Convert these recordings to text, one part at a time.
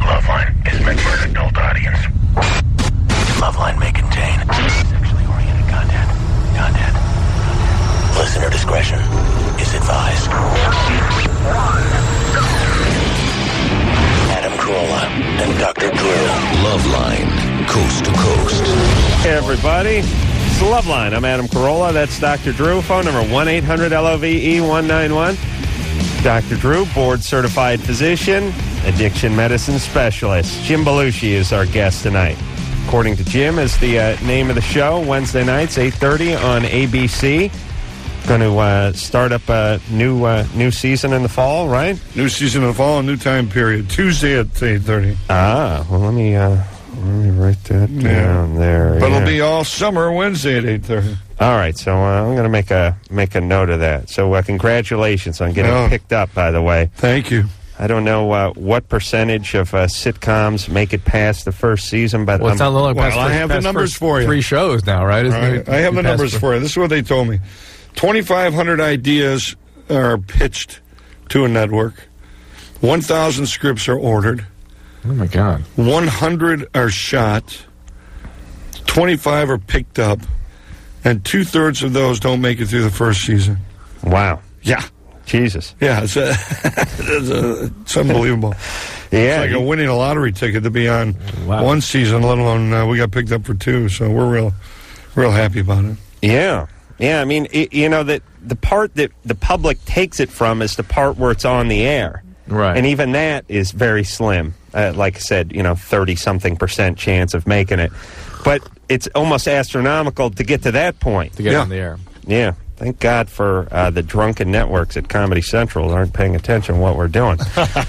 Loveline is meant for an adult audience. Loveline may contain sexually oriented content. Listener discretion is advised. Adam Carolla and Dr. Drew. Loveline, coast to coast. Hey, everybody. It's the Loveline. I'm Adam Carolla. That's Dr. Drew. Phone number 1-800-LOVE-191. Dr. Drew, board-certified physician, addiction medicine specialist. Jim Belushi is our guest tonight. According to Jim, is the name of the show. Wednesday nights, 8:30 on ABC. Going to start up a new season in the fall, right? New season in the fall, a new time period. Tuesday at 8:30. Ah, well, let me write that down there. But it'll be all summer Wednesday at 8:30. All right, so I'm going to make a note of that. So congratulations on getting picked up, by the way. Thank you. I don't know what percentage of sitcoms make it past the first season, but it's not long past I have the numbers for you. 3 shows now, right? I have the numbers for you. This is what they told me. 2,500 ideas are pitched to a network. 1,000 scripts are ordered. Oh, my God. 100 are shot. 25 are picked up. And 2/3 of those don't make it through the first season. Wow. Yeah. Jesus. Yeah, it's unbelievable. Yeah. It's like winning a lottery ticket to be on one season, let alone we got picked up for 2. So we're real happy about it. Yeah. Yeah, I mean, the part that the public takes it from is the part where it's on the air. Right. And even that is very slim. Like I said, 30-something% chance of making it. But it's almost astronomical to get to that point. To get on the air. Yeah. Thank God for the drunken networks at Comedy Central aren't paying attention to what we're doing.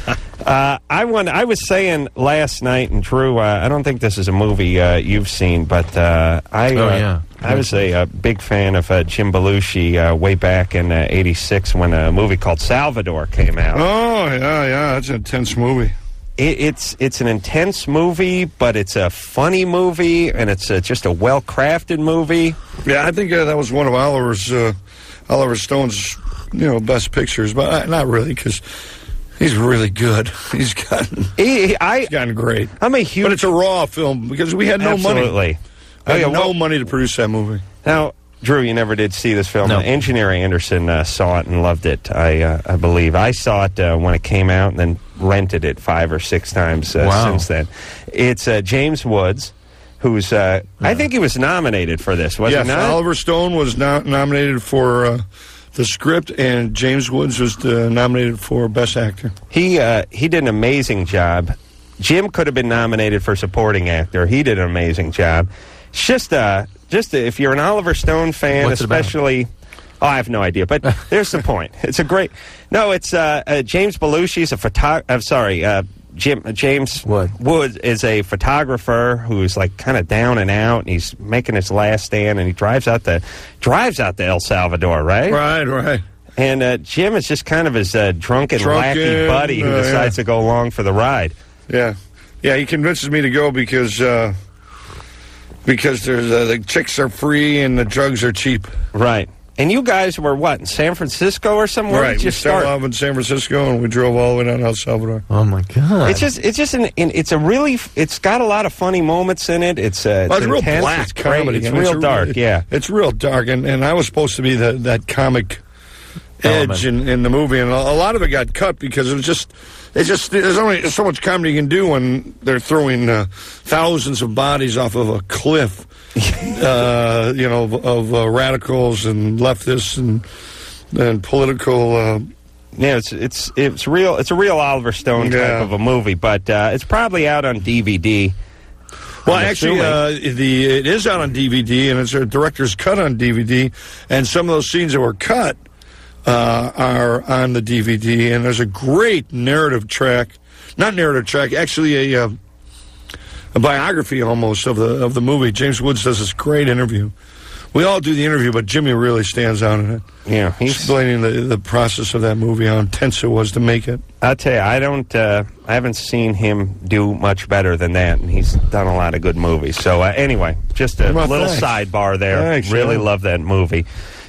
I was saying last night, and Drew, I don't think this is a movie you've seen, but I was a big fan of Jim Belushi way back in '86 when a movie called Salvador came out. Oh, yeah, that's an intense movie. It's an intense movie, but it's a funny movie, and it's just a well-crafted movie. Yeah, I think that was one of Oliver Stone's best pictures, but not really, because he's really good. He's gotten great. I'm a huge, but it's a raw film because we had no money. Absolutely, no money to produce that movie. Now, Drew, you never did see this film. No. Engineer Anderson saw it and loved it, I believe. I saw it when it came out and then rented it 5 or 6 times since then. It's James Woods, who's, I think he was nominated for this, was he not? Yes, Oliver Stone was nominated for the script, and James Woods was nominated for Best Actor. He did an amazing job. Jim could have been nominated for Supporting Actor. He did an amazing job. It's just if you're an Oliver Stone fan, What's especially... I have no idea, but there's the point. It's a great... No, it's James Belushi's a photographer... I'm sorry, James Woods is a photographer who's like kind of down and out, and he's making his last stand, and he drives out to El Salvador, right? Right. And Jim is just kind of his drunken wacky buddy who decides to go along for the ride. Yeah. Yeah, he convinces me to go because there's the chicks are free and the drugs are cheap. Right. And you guys were, what, in San Francisco or somewhere? Right, we started off in San Francisco, and we drove all the way down to El Salvador. Oh, my God. It's got a lot of funny moments in it. It's real intense, black it's great, comedy. it's real dark, yeah. It's real dark, and I was supposed to be that comic edge in the movie, and a lot of it got cut because there's only so much comedy you can do when they're throwing thousands of bodies off of a cliff. Of radicals and leftists and political. It's real. It's a real Oliver Stone type of a movie, but it's probably out on DVD. Well, actually, it is out on DVD, and it's a director's cut on DVD, and some of those scenes that were cut are on the DVD, and there's a great narrative track. Not narrative track, actually a biography almost of the movie. James Woods does this great interview. We all do the interview, but Jimmy really stands out in it. Yeah, he's explaining the process of that movie, how intense it was to make it. I'll tell you, I haven't seen him do much better than that, and he's done a lot of good movies. So anyway, just a little sidebar there. Thanks, really love that movie.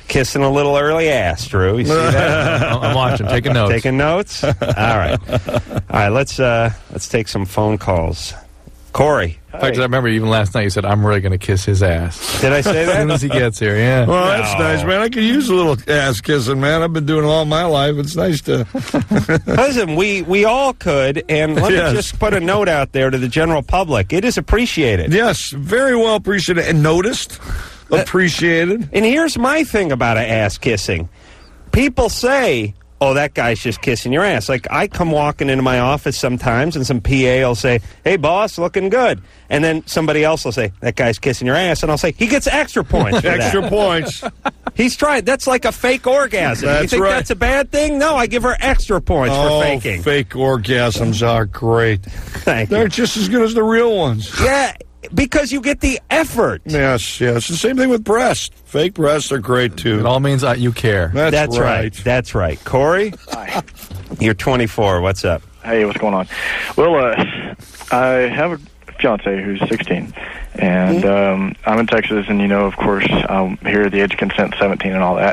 Kissing a little early ass, Drew. You see that? I'm watching, taking notes. Taking notes? All right. All right, let's take some phone calls. Corey. In fact, I remember even last night you said, I'm really going to kiss his ass. Did I say that? As soon as he gets here, yeah. Well, that's nice, man. I could use a little ass kissing, man. I've been doing it all my life. It's nice to... Listen, we all could, and let me just put a note out there to the general public. It is appreciated. Yes, very well appreciated and noticed. Appreciated. And here's my thing about ass kissing. People say, oh, that guy's just kissing your ass. Like, I come walking into my office sometimes, and some PA will say, hey, boss, looking good. And then somebody else will say, that guy's kissing your ass. And I'll say, he gets extra points for Extra points. He's trying. That's like a fake orgasm. That's you think right. that's a bad thing? No, I give her extra points for faking. Fake orgasms are great. Thank you. They're just as good as the real ones. Yeah, because you get the effort. Yes. The same thing with breasts. Fake breasts are great, too. It all means you care. That's right. That's right. Corey? Hi. You're 24. What's up? Hey, what's going on? Well, I have a fiance who's 16, and I'm in Texas, and, of course, I'm here at the age of consent, 17 and all that.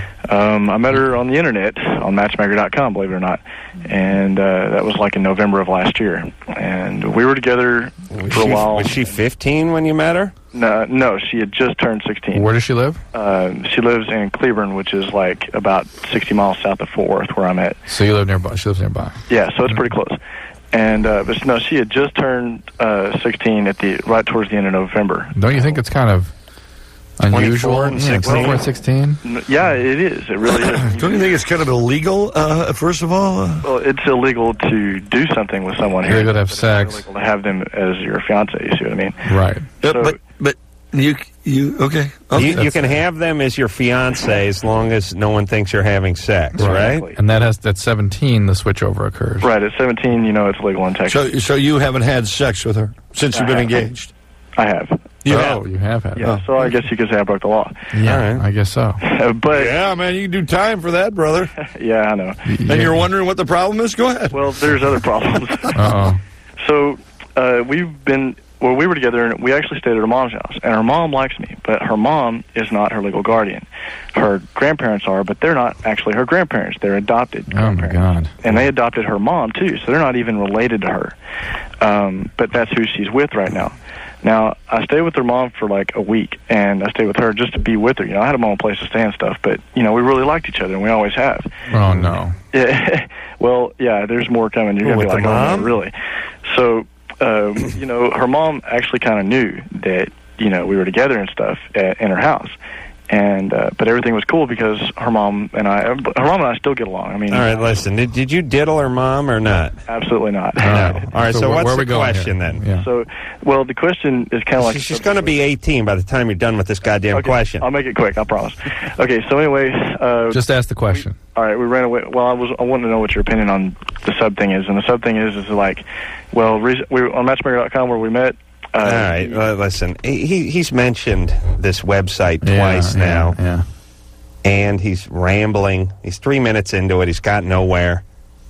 I met her on the internet, on matchmaker.com, believe it or not, and that was like in November of last year, and we were together for a while. Was she 15 when you met her? No, she had just turned 16. Where does she live? She lives in Cleburne, which is like about 60 miles south of Fort Worth, where I'm at. So you live nearby. She lives nearby. Yeah, so it's pretty close. And but no, she had just turned 16 right towards the end of November. Don't you think it's kind of unusual? 24 and 16. 24 and 16? Yeah, it is. It really is. Don't you think it's kind of illegal, first of all? Well, it's illegal to do something with someone here. Illegal to have But sex. It's illegal to have them as your fiance, you see what I mean? Right. So- But you okay? You can have them as your fiance as long as no one thinks you're having sex, right? Exactly. And that's 17, the switchover occurs. Right, at 17, it's legal in Texas. So you haven't had sex with her since you've been engaged? I have. You have had it. Yeah, so I guess you could say I broke the law. Yeah, All right. I guess so. But, Yeah, man, you can do time for that, brother. yeah, I know. And you're wondering what the problem is? Go ahead. Well, there's other problems. Uh-oh. So we were together, and we actually stayed at her mom's house. And her mom likes me, but her mom is not her legal guardian. Her grandparents are, but they're not actually her grandparents. They're adopted Oh, my grandparents. God. And they adopted her mom, too, so they're not even related to her. But that's who she's with right now. Now, I stayed with her mom for like a week, and I stayed with her just to be with her. I had a mom place to stay and stuff, but, we really liked each other, and we always have. Oh, no. Yeah. Well, yeah, there's more coming. You're going to be With like, the oh, mom? no, really? So, her mom actually kind of knew that, we were together and stuff in her house. And but everything was cool because her mom and I still get along. I mean, All right, listen. Did you diddle her mom or not? absolutely not. No. All right, so where what's are we the going question here? then? Yeah. So, well, the question is kind of like She's going to be 18 by the time you're done with this goddamn Okay, question. I'll make it quick. I promise. Okay. So anyway, Just ask the question. all right, we ran away. Well, I wanted to know what your opinion on the sub thing is, and the sub thing is like, well, we were on Matchmaker.com where we met. All right, listen. He's mentioned this website twice now. Yeah. And he's rambling. He's 3 minutes into it. He's got nowhere.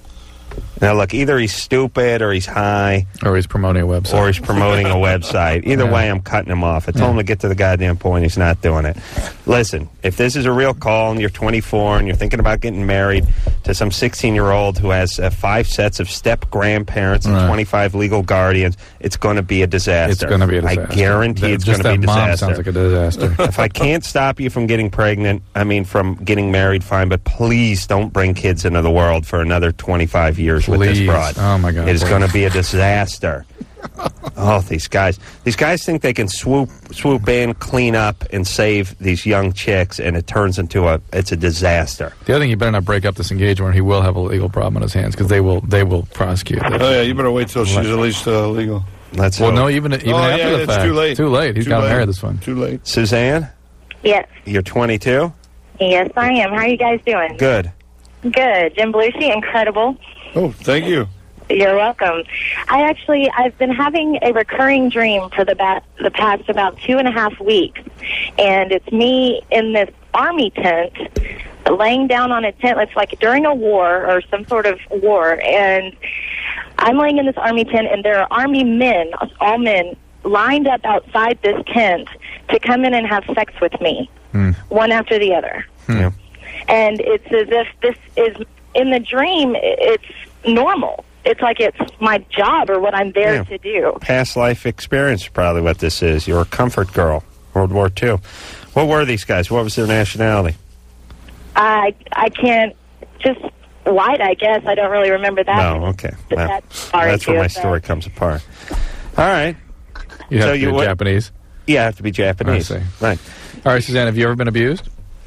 Now, look, either he's stupid or he's high Or he's promoting a website. or he's promoting a website. Either way, I'm cutting him off. I told him to get to the goddamn point. He's not doing it. Listen, if this is a real call and you're 24 and you're thinking about getting married to some 16-year-old who has 5 sets of step-grandparents and 25 legal guardians, it's going to be a disaster. It's going to be a disaster. I guarantee it's going Just to be a that mom disaster. sounds like a disaster. If I can't stop you from getting pregnant, from getting married, fine, but please don't bring kids into the world for another 25 years with this Please. broad. Oh, my God, It is please. going to be a disaster. Oh, these guys think they can swoop in, clean up, and save these young chicks, and it turns into it's a disaster. The other thing, you better not break up this engagement, or he will have a legal problem on his hands, because they will prosecute this. Oh, yeah, you better wait till she's at least legal. Let's Well, hope. no, even after the it's fact. too late. Too late. He's Too got to late. marry this one. Too late. Suzanne, Yes. you're 22? Yes, I am. How are you guys doing? Good. Good. Jim Belushi, incredible. Oh, thank you. You're welcome. I've been having a recurring dream for the past about 2.5 weeks, and it's me in this army tent, laying down on a tent. It's like during a war or some sort of war, and I'm laying in this army tent, and there are army men, all men, lined up outside this tent to come in and have sex with me, one after the other. Yeah. And it's as if this is, in the dream, it's normal. It's like it's my job or what I'm there to do. Past life experience is probably what this is. You're a comfort girl, World War II. What were these guys? What was their nationality? I can't, just white, I guess. I don't really remember that. No, okay. Well, that's where my story comes apart. All right. You have to be Japanese? Yeah, I have to be Japanese. I see. Right. All right, Suzanne, have you ever been abused?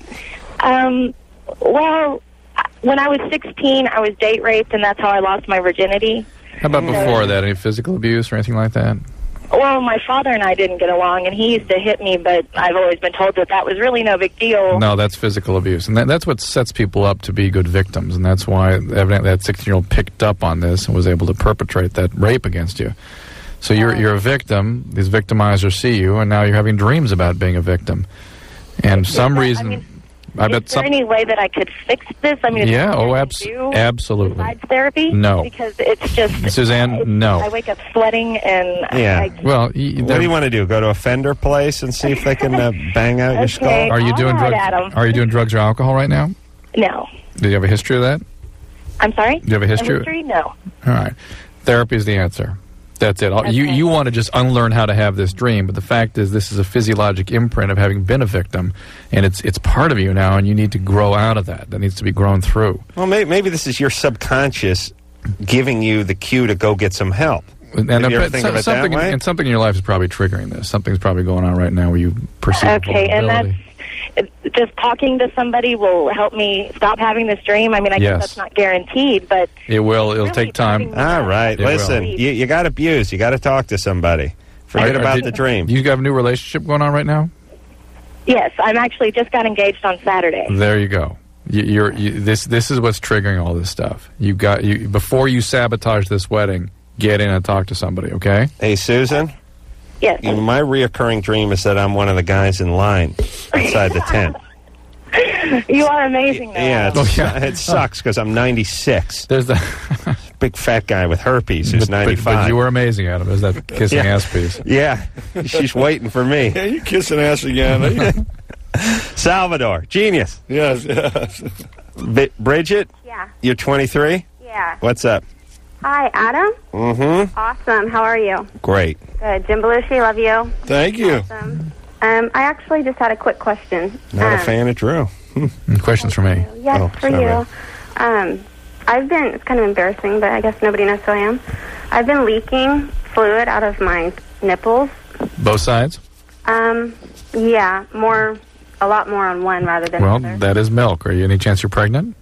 Well, when I was 16, I was date raped, and that's how I lost my virginity. How about before that? Any physical abuse or anything like that? Well, my father and I didn't get along, and he used to hit me, but I've always been told that was really no big deal. No, that's physical abuse, and that's what sets people up to be good victims, and that's why evidently that 16-year-old picked up on this and was able to perpetrate that rape against you. So you're a victim. These victimizers see you, and now you're having dreams about being a victim. And some reason... Is there any way that I could fix this? I mean, absolutely. Besides therapy? No. Because it's just... Suzanne, no. I wake up sweating and... Yeah. What do you want to do? Go to a fender place and see if they can bang out your skull? Are you doing drugs? Are you doing drugs or alcohol right now? No. Do you have a history of that? I'm sorry? Do you have a history? No. All right. Therapy is the answer. That's it. Okay. You want to just unlearn how to have this dream, but the fact is this is a physiologic imprint of having been a victim, and it's part of you now, and you need to grow out of that. That needs to be grown through. Well, maybe this is your subconscious giving you the cue to go get some help. And something in your life is probably triggering this. Something's probably going on right now where you perceive okay, and that's just talking to somebody will help me stop having this dream. I mean, I guess that's not guaranteed, but it will. It'll take time. All right, listen, you got abused. You got to talk to somebody. Forget about the dream. You have a new relationship going on right now? Yes, I'm actually just got engaged on Saturday. There you go. This is what's triggering all this stuff. Before you sabotage this wedding, get in and talk to somebody. Okay? Hey, Susan. Yes. My reoccurring dream is that I'm one of the guys in line outside the tent. You are amazing, though. Yeah, it sucks because I'm 96. There's the big fat guy with herpes who's 95. But you were amazing, Adam. There's that kissing ass piece. Yeah, she's waiting for me. Yeah, you kissing ass again. Salvador, genius. Yes. Bridget? Yeah. You're 23? Yeah. What's up? Hi, Adam. Mm-hmm. Awesome. How are you? Great. Good. Jim Belushi, love you. Thank you. Awesome. I actually just had a quick question. Not a fan of Drew. Questions for me? Yes, for you. It's kind of embarrassing, but I guess nobody knows who I am. I've been leaking fluid out of my nipples. Both sides? Yeah, a lot more on one rather than the other. Well, that is milk. Are you any chance you're pregnant?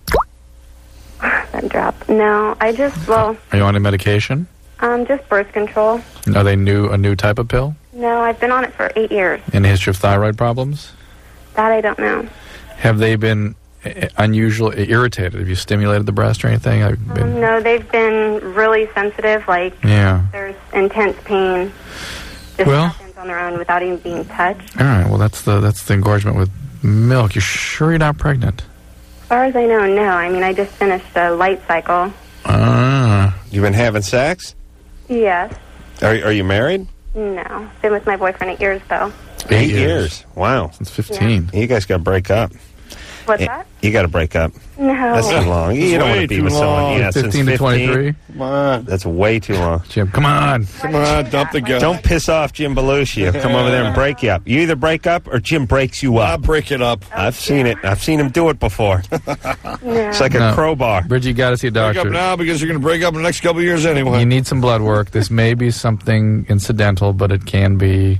That drop. No, I just, Are you on any medication? Just birth control. Are they a new type of pill? No, I've been on it for 8 years. Any history of thyroid problems? That I don't know. Have they been unusually irritated? Have you stimulated the breast or anything? No, they've been really sensitive. There's intense pain. Just happens on their own without even being touched. All right. Well, that's the engorgement with milk. You're sure you're not pregnant? As far as I know, no. I mean, I just finished a light cycle. You've been having sex? Yes. Are you married? No. Been with my boyfriend 8 years, though. 8 years? Wow. Since 15. Yeah. You guys got to break up. What's that? You got to break up. No. That's too long. You don't want to be with someone. Yeah, 15 to 23? Come on. That's way too long. Jim, come on. Come on, dump the guy. Don't piss off Jim Belushi. He'll come over there and break you up. You either break up or Jim breaks you up. I'll break it up. I've seen it. I've seen him do it before. It's like a crowbar. Bridget, you got to see a doctor. Break up now because you're going to break up in the next couple of years anyway. You need some blood work. This may be something incidental, but it could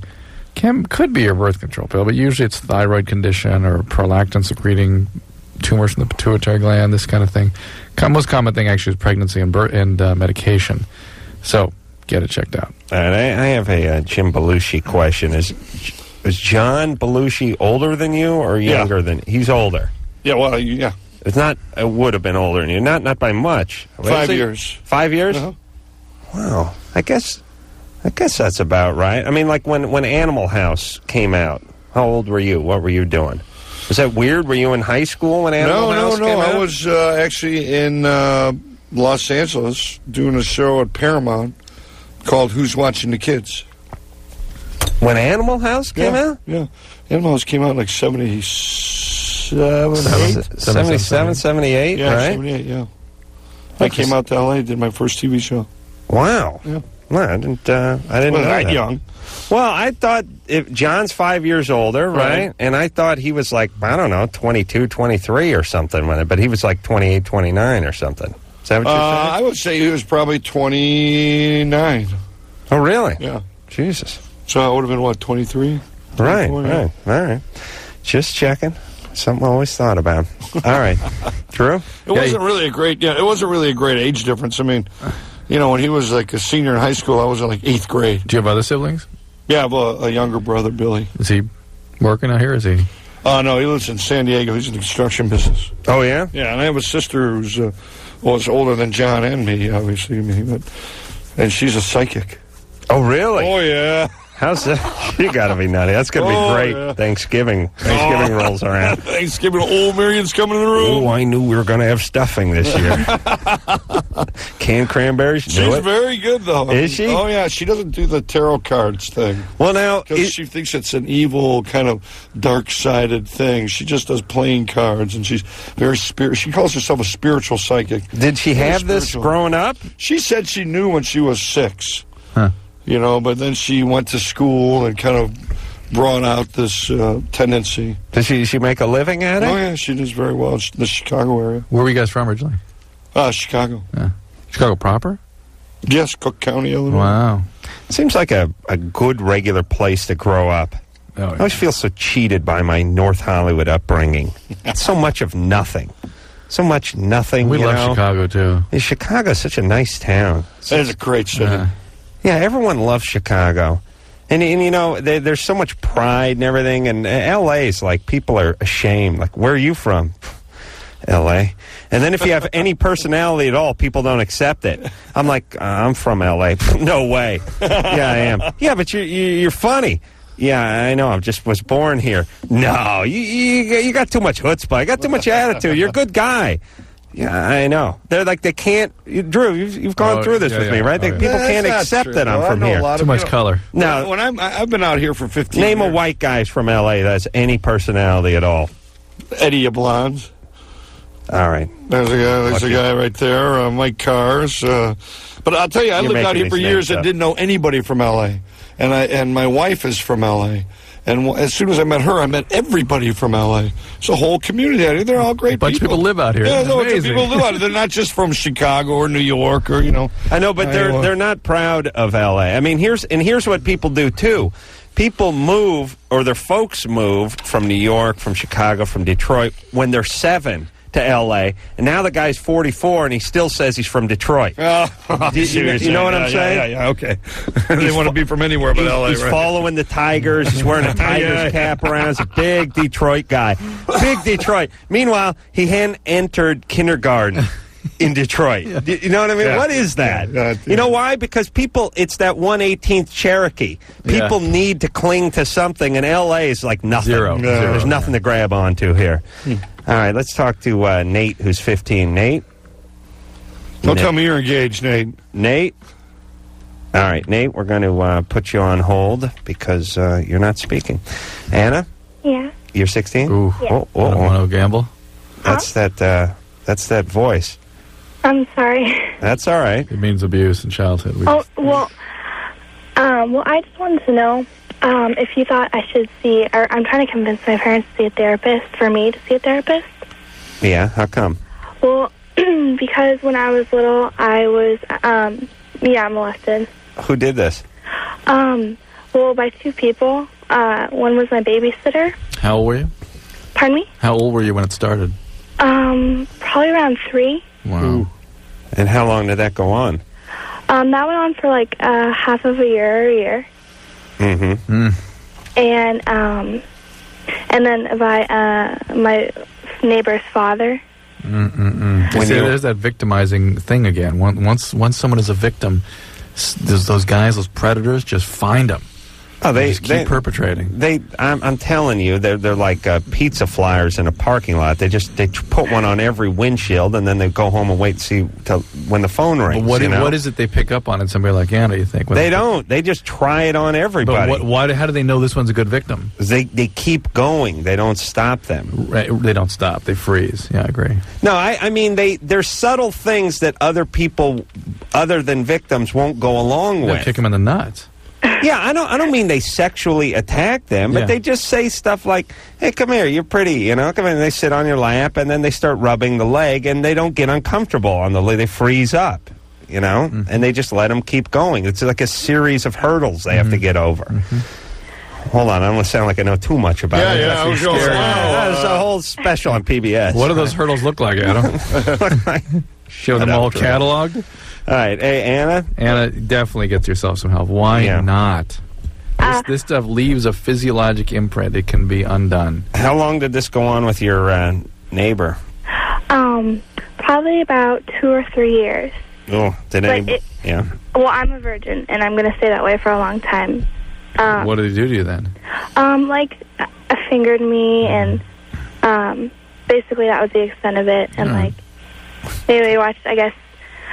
be your birth control pill, but usually it's thyroid condition or prolactin secreting tumors from the pituitary gland, this kind of thing. Most common thing actually is pregnancy and medication. So get it checked out. All right, I have a Jim Belushi question. Is John Belushi older than you or younger than? He's older. Yeah, well, yeah. It's not. It would have been older than you. Not by much. 5 years. 5 years? Uh-huh. Wow. I guess that's about right. I mean, like when Animal House came out, how old were you? What were you doing? Was that weird? Were you in high school when Animal House came out? I was actually in Los Angeles doing a show at Paramount called Who's Watching the Kids. When Animal House came out? Yeah. Animal House came out in like 76 77, 78, Yeah, right? 78, yeah. I came out to L.A., did my first TV show. Wow. Yeah. No, I didn't know that that. young. Well, I thought John's 5 years older, right? And I thought he was like, I don't know, 22, 23 or something, but he was like 28, 29 or something. Is that what you're saying? I would say he was probably 29. Oh, really? Yeah. Jesus. So I would have been, what, 23? Right, 24, yeah. right. All right. Just checking. Something I always thought about. All right. Drew? It wasn't really a great age difference. I mean, when he was like a senior in high school, I was in like 8th grade. Do you have other siblings? Yeah, I have a younger brother, Billy. Is he working out here? Is he? No, he lives in San Diego. He's in the construction business. Oh, yeah? Yeah, and I have a sister who's older than John and me, obviously. And she's a psychic. Oh, really? Oh, yeah. How's that? You got to be nutty. That's going to be great. Yeah. Thanksgiving rolls around. Thanksgiving, old Marion's coming in the room. Oh, I knew we were going to have stuffing this year. Canned cranberries? She's very good, though. Is she? Oh, yeah. She doesn't do the tarot cards thing. Well, now... Because she thinks it's an evil, kind of dark-sided thing. She just does playing cards, and she's very she calls herself a spiritual psychic. Did she have this growing up? She said she knew when she was 6. Huh. But then she went to school and kind of brought out this tendency. Does she make a living at it? Oh, yeah, she does very well in the Chicago area. Where were you guys from originally? Chicago. Yeah. Chicago proper? Yes, Cook County, Illinois. Wow. Seems like a good, regular place to grow up. Oh, yeah. I always feel so cheated by my North Hollywood upbringing. It's so much of nothing. So much nothing, We love Chicago, too. Chicago's such a nice town. It is a great city. Yeah, everyone loves Chicago. And there's so much pride and everything. And L.A.'s like, people are ashamed. Like, where are you from? L.A. And then if you have any personality at all, people don't accept it. I'm like, I'm from L.A. No way. Yeah, I am. Yeah, but you're funny. Yeah, I know. I just was born here. No, you got too much chutzpah. You got too much attitude. You're a good guy. Yeah, I know. They're like, they can't... Drew, you've gone through this with me, right? People can't accept that I'm from here. Too much color. No, when I've been out here for 15 years. Name a white guy from L.A. that has any personality at all. Eddie Ablons. All right. There's a guy right there, Mike Cars. But I'll tell you, I lived out here for years and didn't know anybody from L.A. And my wife is from L.A. And as soon as I met her, I met everybody from L.A. It's a whole community out here. They're all great people. A bunch of people live out here. Yeah, no, people live out here. They're not just from Chicago or New York or, I know, but they're not proud of L.A. I mean, here's what people do, too. People move, or their folks move from New York, from Chicago, from Detroit, when they're 7 to L.A., and now the guy's 44, and he still says he's from Detroit. You know what I'm saying? Yeah, okay. They want to be from anywhere but L.A., He's following the Tigers. He's wearing a Tigers cap around. He's a big Detroit guy. Big Detroit. Meanwhile, he hadn't entered kindergarten in Detroit. You know what I mean? Yeah. What is that? Yeah. You know why? Because it's that 1/18th Cherokee. People need to cling to something, and L.A. is like nothing. Zero. There's nothing to grab onto here. All right, let's talk to Nate, who's 15. Nate? Don't tell me you're engaged, Nate. Nate? All right, Nate, we're going to put you on hold because you're not speaking. Anna? Yeah. You're 16? Ooh. Yeah. Oh, I don't want to gamble. That's that voice. I'm sorry. That's all right. It means abuse in childhood. Well, I just wanted to know if you thought I should see, or I'm trying to convince my parents to see a therapist, for me to see a therapist. Yeah, how come? Well, because when I was little, I was, molested. Who did this? Well, by 2 people. One was my babysitter. How old were you? Pardon me? How old were you when it started? Probably around 3. Wow. Ooh. And how long did that go on? That went on for like half of a year. Mm-hmm. And then by my neighbor's father. There's that victimizing thing again. Once someone is a victim, those guys, those predators, just find them. Oh, they just keep perpetrating. I'm telling you, they're like pizza flyers in a parking lot. They put one on every windshield, and then they go home and wait and see till when the phone rings. But what is it they pick up on in somebody like Anna, you think? They don't. They just try it on everybody. But how do they know this one's a good victim? They keep going. They don't stop them. Right, they don't stop. They freeze. Yeah, I agree. No, I mean, there's subtle things that other people, other than victims, won't go along with. Kick them in the nuts. Yeah, I don't mean they sexually attack them, but they just say stuff like, "Hey, come here, you're pretty," you know, come in. And they sit on your lap, and then they start rubbing the leg, and they don't get uncomfortable on the leg. They freeze up, you know, and they just let them keep going. It's like a series of hurdles they have to get over. Hold on, I don't want to sound like I know too much about it. Yeah, I was going to say, There's a whole special on PBS. What do those hurdles look like, Adam? Show them all cataloged? All right, hey, Anna? Anna, definitely get yourself some help. Why not? This stuff leaves a physiologic imprint. It can be undone. How long did this go on with your neighbor? Probably about 2 or 3 years. Oh, yeah. Well, I'm a virgin, and I'm going to stay that way for a long time. What did he do to you then? Like, fingered me, and basically that was the extent of it. And like, they watched, I guess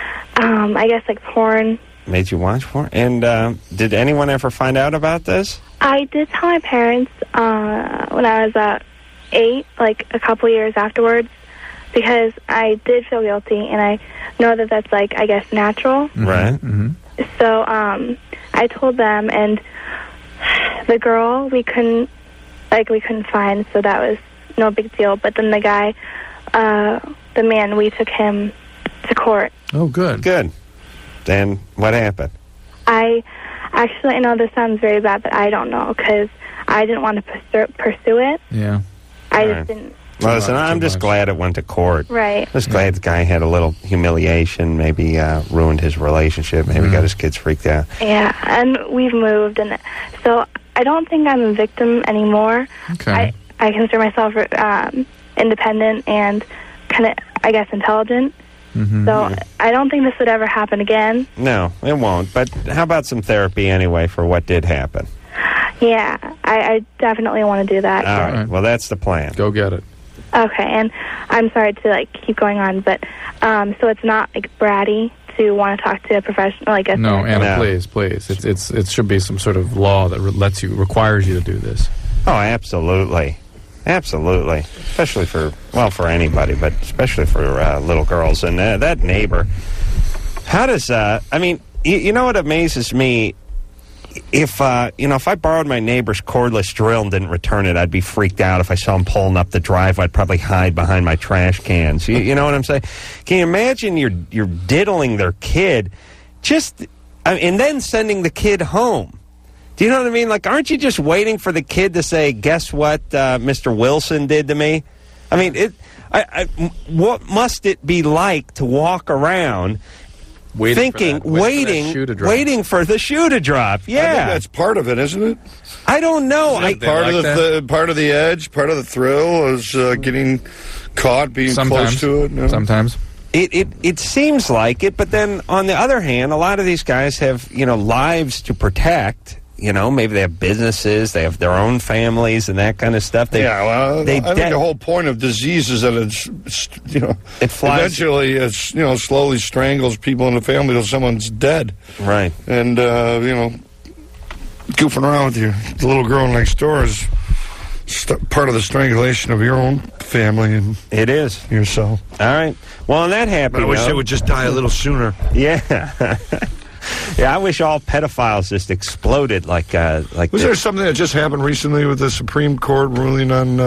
like porn. Made you watch porn? And did anyone ever find out about this? I did tell my parents when I was 8, like a couple years afterwards, because I did feel guilty, and I know that that's like, I guess, natural. Right. Mm-hmm. So I told them, and the girl we couldn't find, so that was no big deal. But then the guy, the man, we took him to court. Oh, good. Good. Then what happened? I know this sounds very bad, but I don't know, because I didn't want to pursue it. Yeah. I just didn't. Well, listen, I'm just glad it went to court. Right. Just glad the guy had a little humiliation, maybe ruined his relationship, maybe got his kids freaked out. Yeah, and we've moved, and so I don't think I'm a victim anymore. Okay. I consider myself independent and kind of, I guess, intelligent. So I don't think this would ever happen again. No, it won't. But how about some therapy anyway for what did happen? Yeah, I definitely want to do that. All right. Well, that's the plan. Go get it. Okay, and I'm sorry to like keep going on, but so it's not like bratty to want to talk to a professional, like a No, therapist. Anna, please. It should be some sort of law that requires you to do this. Oh, absolutely. Absolutely. Especially for anybody, but especially for little girls. And that neighbor, how does, you know what amazes me? If I borrowed my neighbor's cordless drill and didn't return it, I'd be freaked out. If I saw him pulling up the driveway, I'd probably hide behind my trash cans. You know what I'm saying? Can you imagine you're diddling their kid, and then sending the kid home? Do you know what I mean? Like, aren't you just waiting for the kid to say, "Guess what, Mr. Wilson did to me"? I mean, what must it be like to walk around? Waiting for the shoe to drop. Yeah, I think that's part of it, isn't it? I don't know. Part of the edge, part of the thrill is getting caught, being close to it. No? Sometimes it seems like it, but then on the other hand, a lot of these guys have lives to protect. Maybe they have businesses, they have their own families and that kind of stuff. I think the whole point of disease is that it flies. Eventually, it slowly strangles people in the family till someone's dead. Right. And, goofing around with the little girl next door is part of the strangulation of your own family. And it is. Yourself. All right. Well, on that happy I wish they would just die a little sooner. Yeah. Yeah, I wish all pedophiles just exploded like. Was there something that just happened recently with the Supreme Court ruling on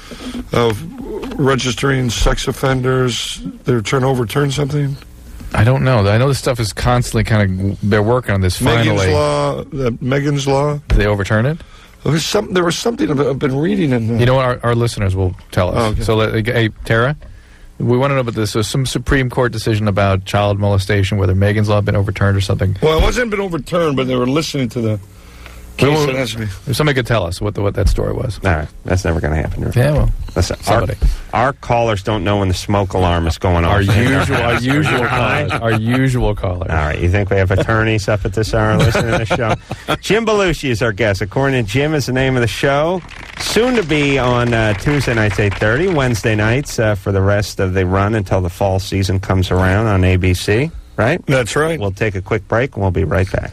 registering sex offenders? They're trying to overturn something. I don't know. I know this stuff is constantly they're working on this. Finally, Megan's law. Did they overturn it? There was something I've been reading in there. You know what? Our listeners will tell us. Oh, okay. So, hey, Tara. We want to know about this. So some Supreme Court decision about child molestation, whether Megan's law had been overturned or something. Well, it wasn't been overturned, but they were listening to If somebody could tell us what that story was. All right, that's never going to happen. Right? Yeah, well, listen, somebody. Our callers don't know when the smoke alarm is going off. Our usual callers. All right, you think we have attorneys up at this hour listening to this show? Jim Belushi is our guest. According to Jim, is the name of the show. Soon to be on Tuesday nights 8:30, Wednesday nights for the rest of the run until the fall season comes around on ABC. Right? That's right. We'll take a quick break and we'll be right back.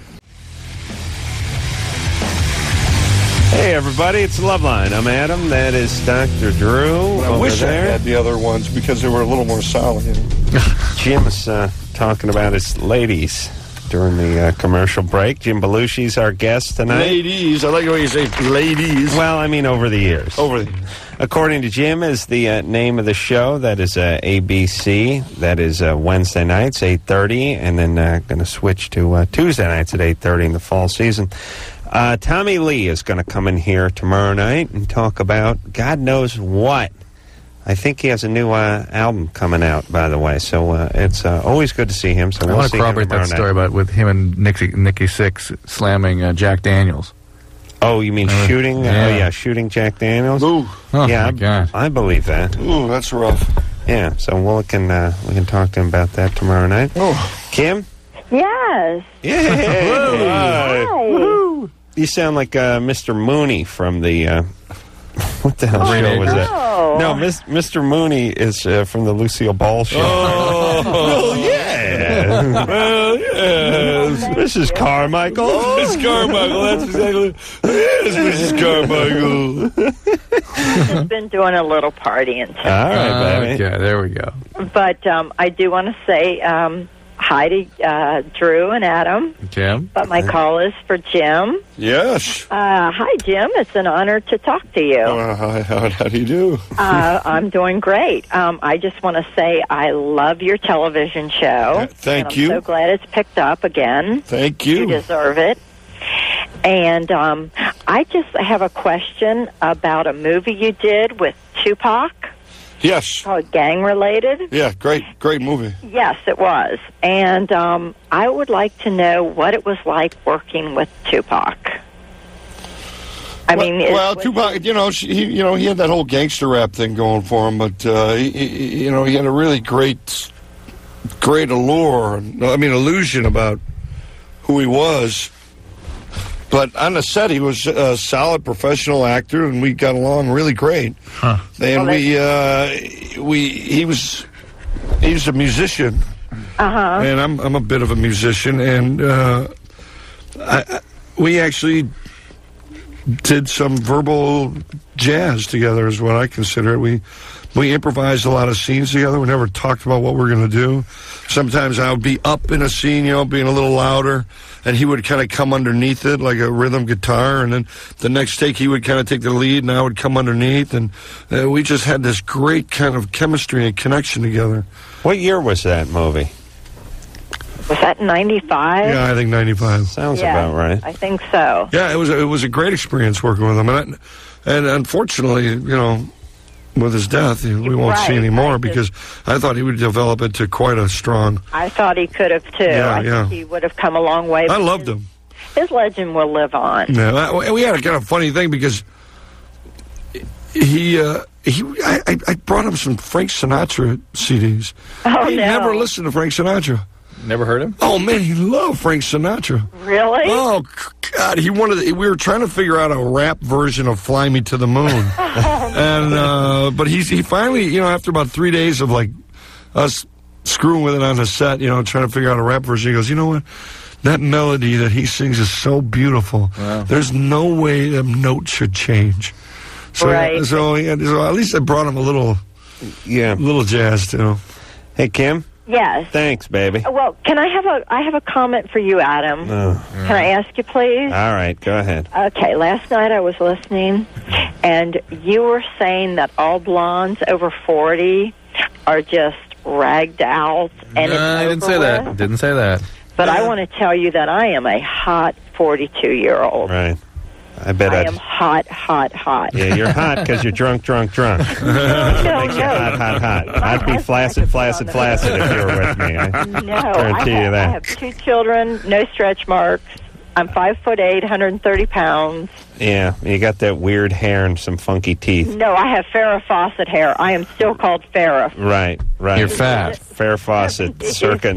Hey, everybody, it's Loveline. I'm Adam. That is Dr. Drew. I wish I had the other ones because they were a little more solid. Jim's talking about his ladies during the commercial break. Jim Belushi's our guest tonight. Ladies. I like the way you say ladies. Well, I mean over the years. According to Jim, is the name of the show. That is ABC. That is Wednesday nights, 8:30, and then going to switch to Tuesday nights at 8:30 in the fall season. Tommy Lee is going to come in here tomorrow night and talk about God knows what. I think he has a new album coming out, by the way, so it's always good to see him. So I want to corroborate that story about with him and Nikki Sixx slamming Jack Daniels. Oh, you mean shooting? Yeah. Oh, yeah, shooting Jack Daniels. Ooh. Oh, yeah, my God. I believe that. Ooh, that's rough. Yeah, so we can talk to him about that tomorrow night. Oh. Kim? Yes. Yay! Hi. Woo-hoo. You sound like Mr. Mooney from the... what the hell show was that? Oh. No, Mr. Mooney is from the Lucille Ball show. Oh, well, yeah. Well, yes. Mrs. Carmichael. Miss Carmichael, that's exactly... Yes, Mrs. Carmichael. I've just been doing a little partying tonight. All right, baby. Okay, there we go. But I do want to say hi to Drew and Adam. Jim? But my call is for Jim. Yes. Hi, Jim. It's an honor to talk to you. How do you do? I'm doing great. I just want to say I love your television show. Thank you. I'm so glad it's picked up again. Thank you. You deserve it. And I just have a question about a movie you did with Tupac. Yes. Called Gang Related. Yeah, great movie. Yes, it was. And I would like to know what it was like working with Tupac. Tupac, he had that whole gangster rap thing going for him, but he had a really great allure, illusion about who he was. But on the set, he was a solid professional actor, and we got along really great. Huh. And he was a musician, and I'm a bit of a musician, and we actually did some verbal jazz together, is what I consider it. We improvised a lot of scenes together. We never talked about what we're going to do. Sometimes I would be up in a scene, being a little louder, and he would kind of come underneath it like a rhythm guitar, and then the next take he would kind of take the lead, and I would come underneath, and we just had this great kind of chemistry and connection together. What year was that movie? Was that 95? Yeah, I think 95. Sounds about right. I think so. Yeah, it was a great experience working with him, and unfortunately, with his death, we won't see any more because I thought he would develop it to quite a strong... I thought he could have, too. I think he would have come a long way. I loved him. His legend will live on. Yeah, we had a kind of funny thing because I brought him some Frank Sinatra CDs. Oh, he never listened to Frank Sinatra. Never heard him? Oh, man, he loved Frank Sinatra. Really? Oh, God, we were trying to figure out a rap version of Fly Me to the Moon. But he finally, after about 3 days of us screwing with it on the set, trying to figure out a rap version, he goes, you know what? That melody that he sings is so beautiful. Wow. There's no way the note should change. So, so at least I brought him a little jazz, too. Hey, Kim? Yes. Thanks, baby. Well, I have a comment for you, Adam. Can I ask you, please? All right, go ahead. Okay, last night I was listening, and you were saying that all blondes over 40 are just ragged out. And I didn't say that. Didn't say that. But I want to tell you that I am a hot 42-year-old. Right. I bet I am hot. Yeah, you're hot because you're drunk. No, Makes you hot. I'd be flaccid if you were with me. I guarantee you that. I have 2 children, no stretch marks, I'm 5'8", 130 pounds. Yeah, you got that weird hair and some funky teeth. No, I have Farrah Fawcett hair. I am still called Farrah. Right. You're fat. Farrah Fawcett, circa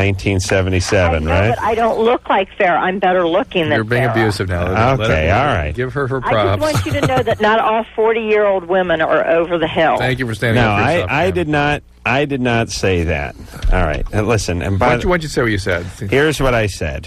1977, I know, right? but I don't look like Farrah. I'm better looking than You're being Farrah. abusive now. Okay, all right. Give her I just props. want you to know that not all 40-year-old women are over the hill. Thank you for standing No, up for yourself. I did not say that. All right, and listen. And Why don't you say what you said? Here's what I said.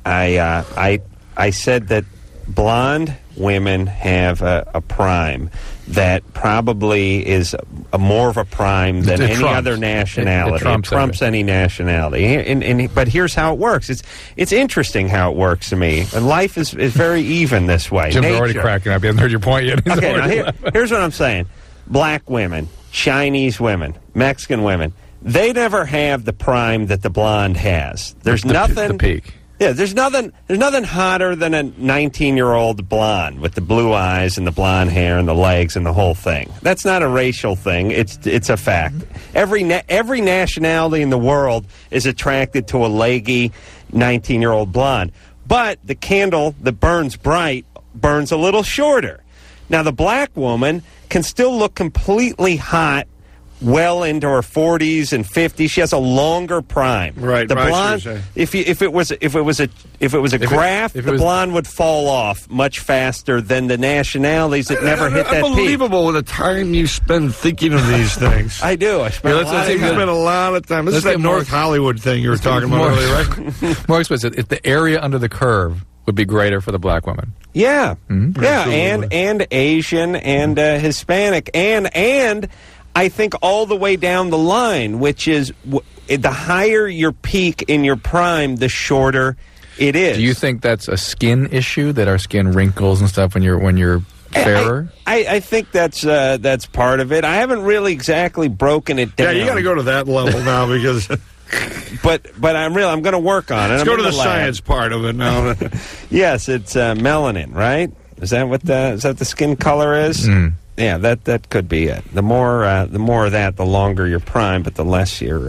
I said that blonde women have a prime that probably is more of a prime than any other nationality. It trumps any nationality. But here's how it works. It's interesting how it works to me. And life is very even this way. Jim's already cracking up. He hasn't heard your point yet. Okay, now here's what I'm saying. Black women, Chinese women, Mexican women, they never have the prime that the blonde has. There's nothing... The peak. Yeah, there's nothing hotter than a 19-year-old blonde with the blue eyes and the blonde hair and the legs and the whole thing. That's not a racial thing. It's a fact. Every nationality in the world is attracted to a leggy 19-year-old blonde. But the candle that burns bright burns a little shorter. Now, the black woman can still look completely hot well into her 40s and 50s. She has a longer prime. Right. The blonde, if it was a graph, the blonde would fall off much faster than the nationalities that never hit that peak. Unbelievable the time you spend thinking of these things. I do. I spend a lot of time. This is that North Hollywood thing you were talking about earlier, right? More expensive. If the area under the curve would be greater for the black woman. Yeah. Mm-hmm. Yeah, and Asian and Hispanic and I think all the way down the line, which is the higher your peak in your prime, the shorter it is. Do you think that's a skin issue, that our skin wrinkles and stuff when you're fairer? I think that's part of it. I haven't really exactly broken it down. Yeah, you got to go to that level now because. But I'm going to work on it. Let's go to the science part of it now. Yes, it's melanin, right? Is that what the skin color is? Mm. Yeah, that could be it. The more of that, the longer your prime, but the less your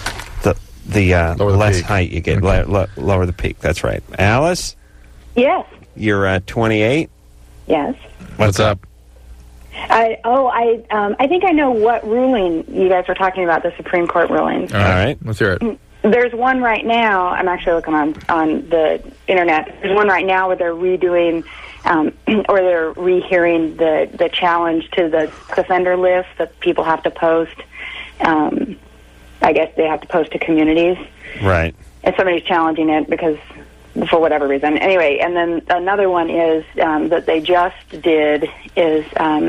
the less height you get. Okay. Lower the peak. That's right. Alice? Yes. You're 28? Yes. What's up? I think I know what ruling you guys were talking about, the Supreme Court ruling. All right. Let's hear it. There's one right now, I'm actually looking on the internet. There's one right now where they're redoing or they're rehearing the challenge to the offender list that people have to post. I guess they have to post to communities. Right. And somebody's challenging it because for whatever reason. Anyway, and then another one is that they just did is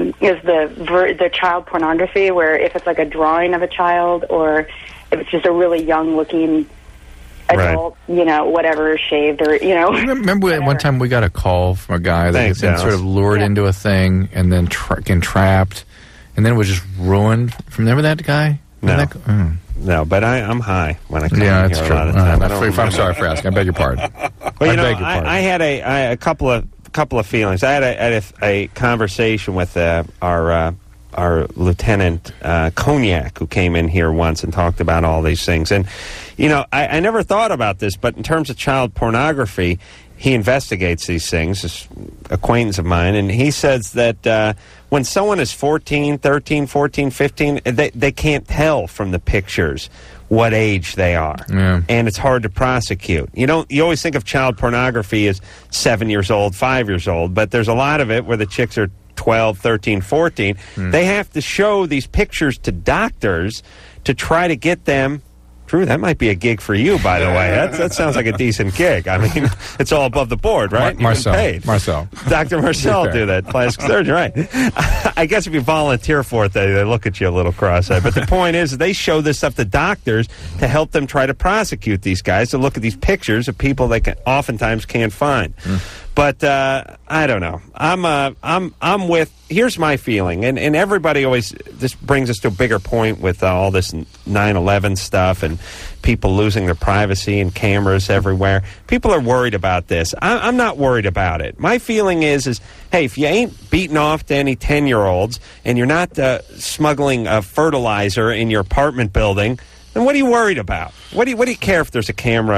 the child pornography, where if it's like a drawing of a child or if it's just a really young-looking adult, right. Whatever, shaved or, Remember at one time we got a call from a guy that had been sort of lured into a thing and then entrapped, and then it was just ruined. Remember that guy? No. No, but I'm high when I come in here that's a true. lot of time. I'm sorry for asking. I beg your pardon. Well, I had a couple of feelings. I had a conversation with our Lieutenant Cognac, who came in here once and talked about all these things. And, I never thought about this, but in terms of child pornography, he investigates these things, this acquaintance of mine, and he says that when someone is 14, 13, 14, 15, they can't tell from the pictures what age they are. Yeah. And it's hard to prosecute. You always think of child pornography as 7 years old, 5 years old, but there's a lot of it where the chicks are 12, 13, 14. They have to show these pictures to doctors to try to get them. Drew, that might be a gig for you, by the way. That sounds like a decent gig. I mean, it's all above the board, right? Marcel. Dr. Marcel do that, plastic surgeon, right. I guess if you volunteer for it, they look at you a little cross-eyed. But the point is, they show this stuff to doctors to help them try to prosecute these guys, to look at these pictures of people they oftentimes can't find. But I don't know. I'm with. Here's my feeling, and everybody always. This brings us to a bigger point with all this 9/11 stuff and people losing their privacy and cameras everywhere. People are worried about this. I'm not worried about it. My feeling is hey, if you ain't beating off to any 10-year-olds and you're not smuggling fertilizer in your apartment building, then what are you worried about? What do you care if there's a camera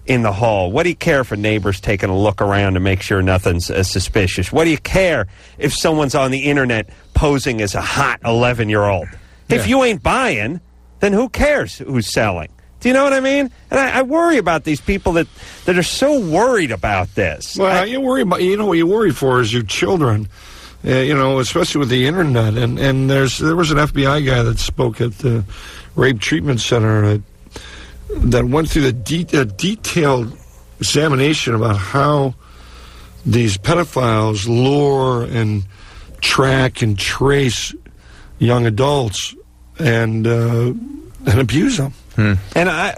in the hall? What do you care if a neighbor's taking a look around to make sure nothing's suspicious? What do you care if someone's on the internet posing as a hot 11-year-old? If you ain't buying, then who cares who's selling? Do you know what I mean? And I worry about these people that are so worried about this. Well, you worry about, what you worry for is your children, especially with the internet. And there was an FBI guy that spoke at the Rape Treatment Center that went through the detailed examination about how these pedophiles lure and track and trace young adults and abuse them. And I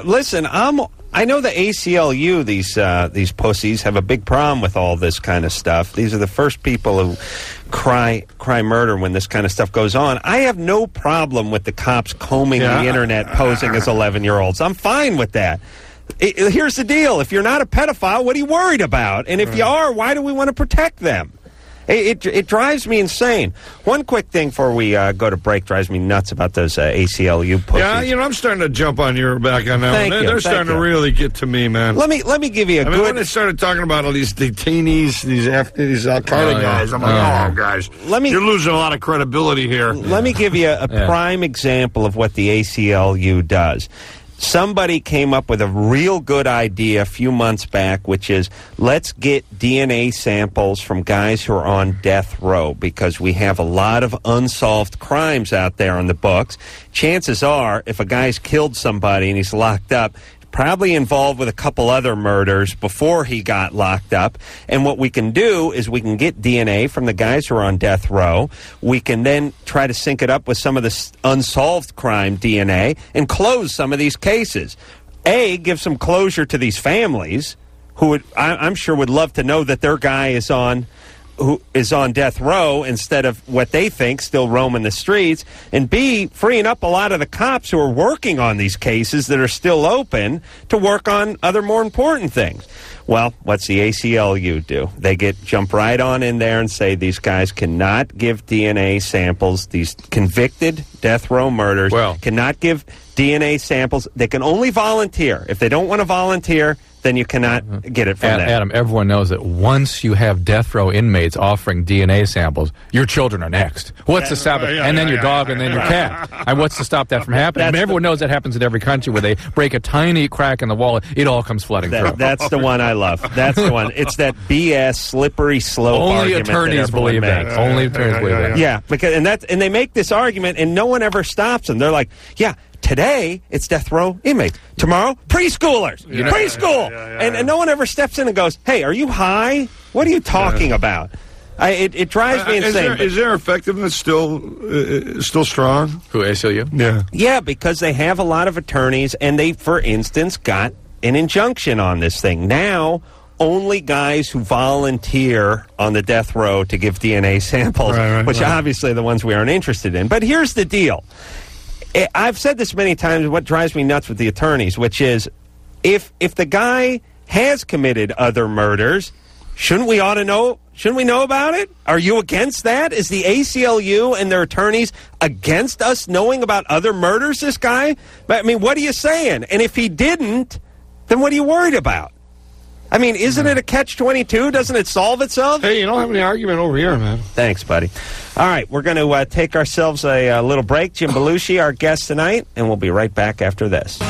know the ACLU, these pussies, have a big problem with all this kind of stuff. These are the first people who cry murder when this kind of stuff goes on. I have no problem with the cops combing the internet posing as 11-year-olds. I'm fine with that. Here's the deal. If you're not a pedophile, what are you worried about? And if you are, why do we want to protect them? It drives me insane. One quick thing before we go to break drives me nuts about those ACLU pussies. Yeah, I'm starting to jump on your back on that one. They're starting to really get to me, man. Let me give you when they started talking about all these detainees, these Al-Qaeda guys, I'm like, guys, you're losing a lot of credibility here. Let me give you a prime example of what the ACLU does. Somebody came up with a real good idea a few months back, which is let's get DNA samples from guys who are on death row because we have a lot of unsolved crimes out there on the books. Chances are, if a guy's killed somebody and he's locked up, probably involved with a couple other murders before he got locked up. And what we can do is we can get DNA from the guys who are on death row. We can then try to sync it up with some of the unsolved crime DNA and close some of these cases. Give some closure to these families who I'm sure would love to know that their guy is on death row instead of what they think still roaming the streets, and B, freeing up a lot of the cops who are working on these cases that are still open to work on other more important things. Well, what's the ACLU do? They jump right on in there and say these guys cannot give DNA samples. These convicted death row murders cannot give DNA samples. They can only volunteer. If they don't want to volunteer, then you cannot get it from them. Adam, everyone knows that once you have death row inmates offering DNA samples, your children are next. What's to stop it? And then your dog, and then your cat. And what's to stop that from happening? Everyone knows that happens in every country where they break a tiny crack in the wall, it all comes flooding through. That's the one I love. That's the one. It's that BS slippery slope argument. Only attorneys believe that. Only attorneys believe that. Yeah, and they make this argument, and no one ever stops them. They're like, today, it's death row inmates. Tomorrow, preschoolers. Preschool. And no one ever steps in and goes, hey, are you high? What are you talking about? It drives me insane. Is their effectiveness still strong? Who, ACLU? Yeah. Yeah, because they have a lot of attorneys, and they, for instance, got an injunction on this thing. Now, only guys who volunteer on the death row to give DNA samples, which obviously are the ones we aren't interested in. But here's the deal. I've said this many times, what drives me nuts with the attorneys, which is if the guy has committed other murders, shouldn't we know about it? Are you against that? Is the ACLU and their attorneys against us knowing about other murders, this guy? I mean, what are you saying? And if he didn't, then what are you worried about? I mean, isn't it a catch-22? Doesn't it solve itself? Hey, you don't have any argument over here, man. Thanks, buddy. All right, we're going to take ourselves a little break. Jim Belushi, our guest tonight, and we'll be right back after this.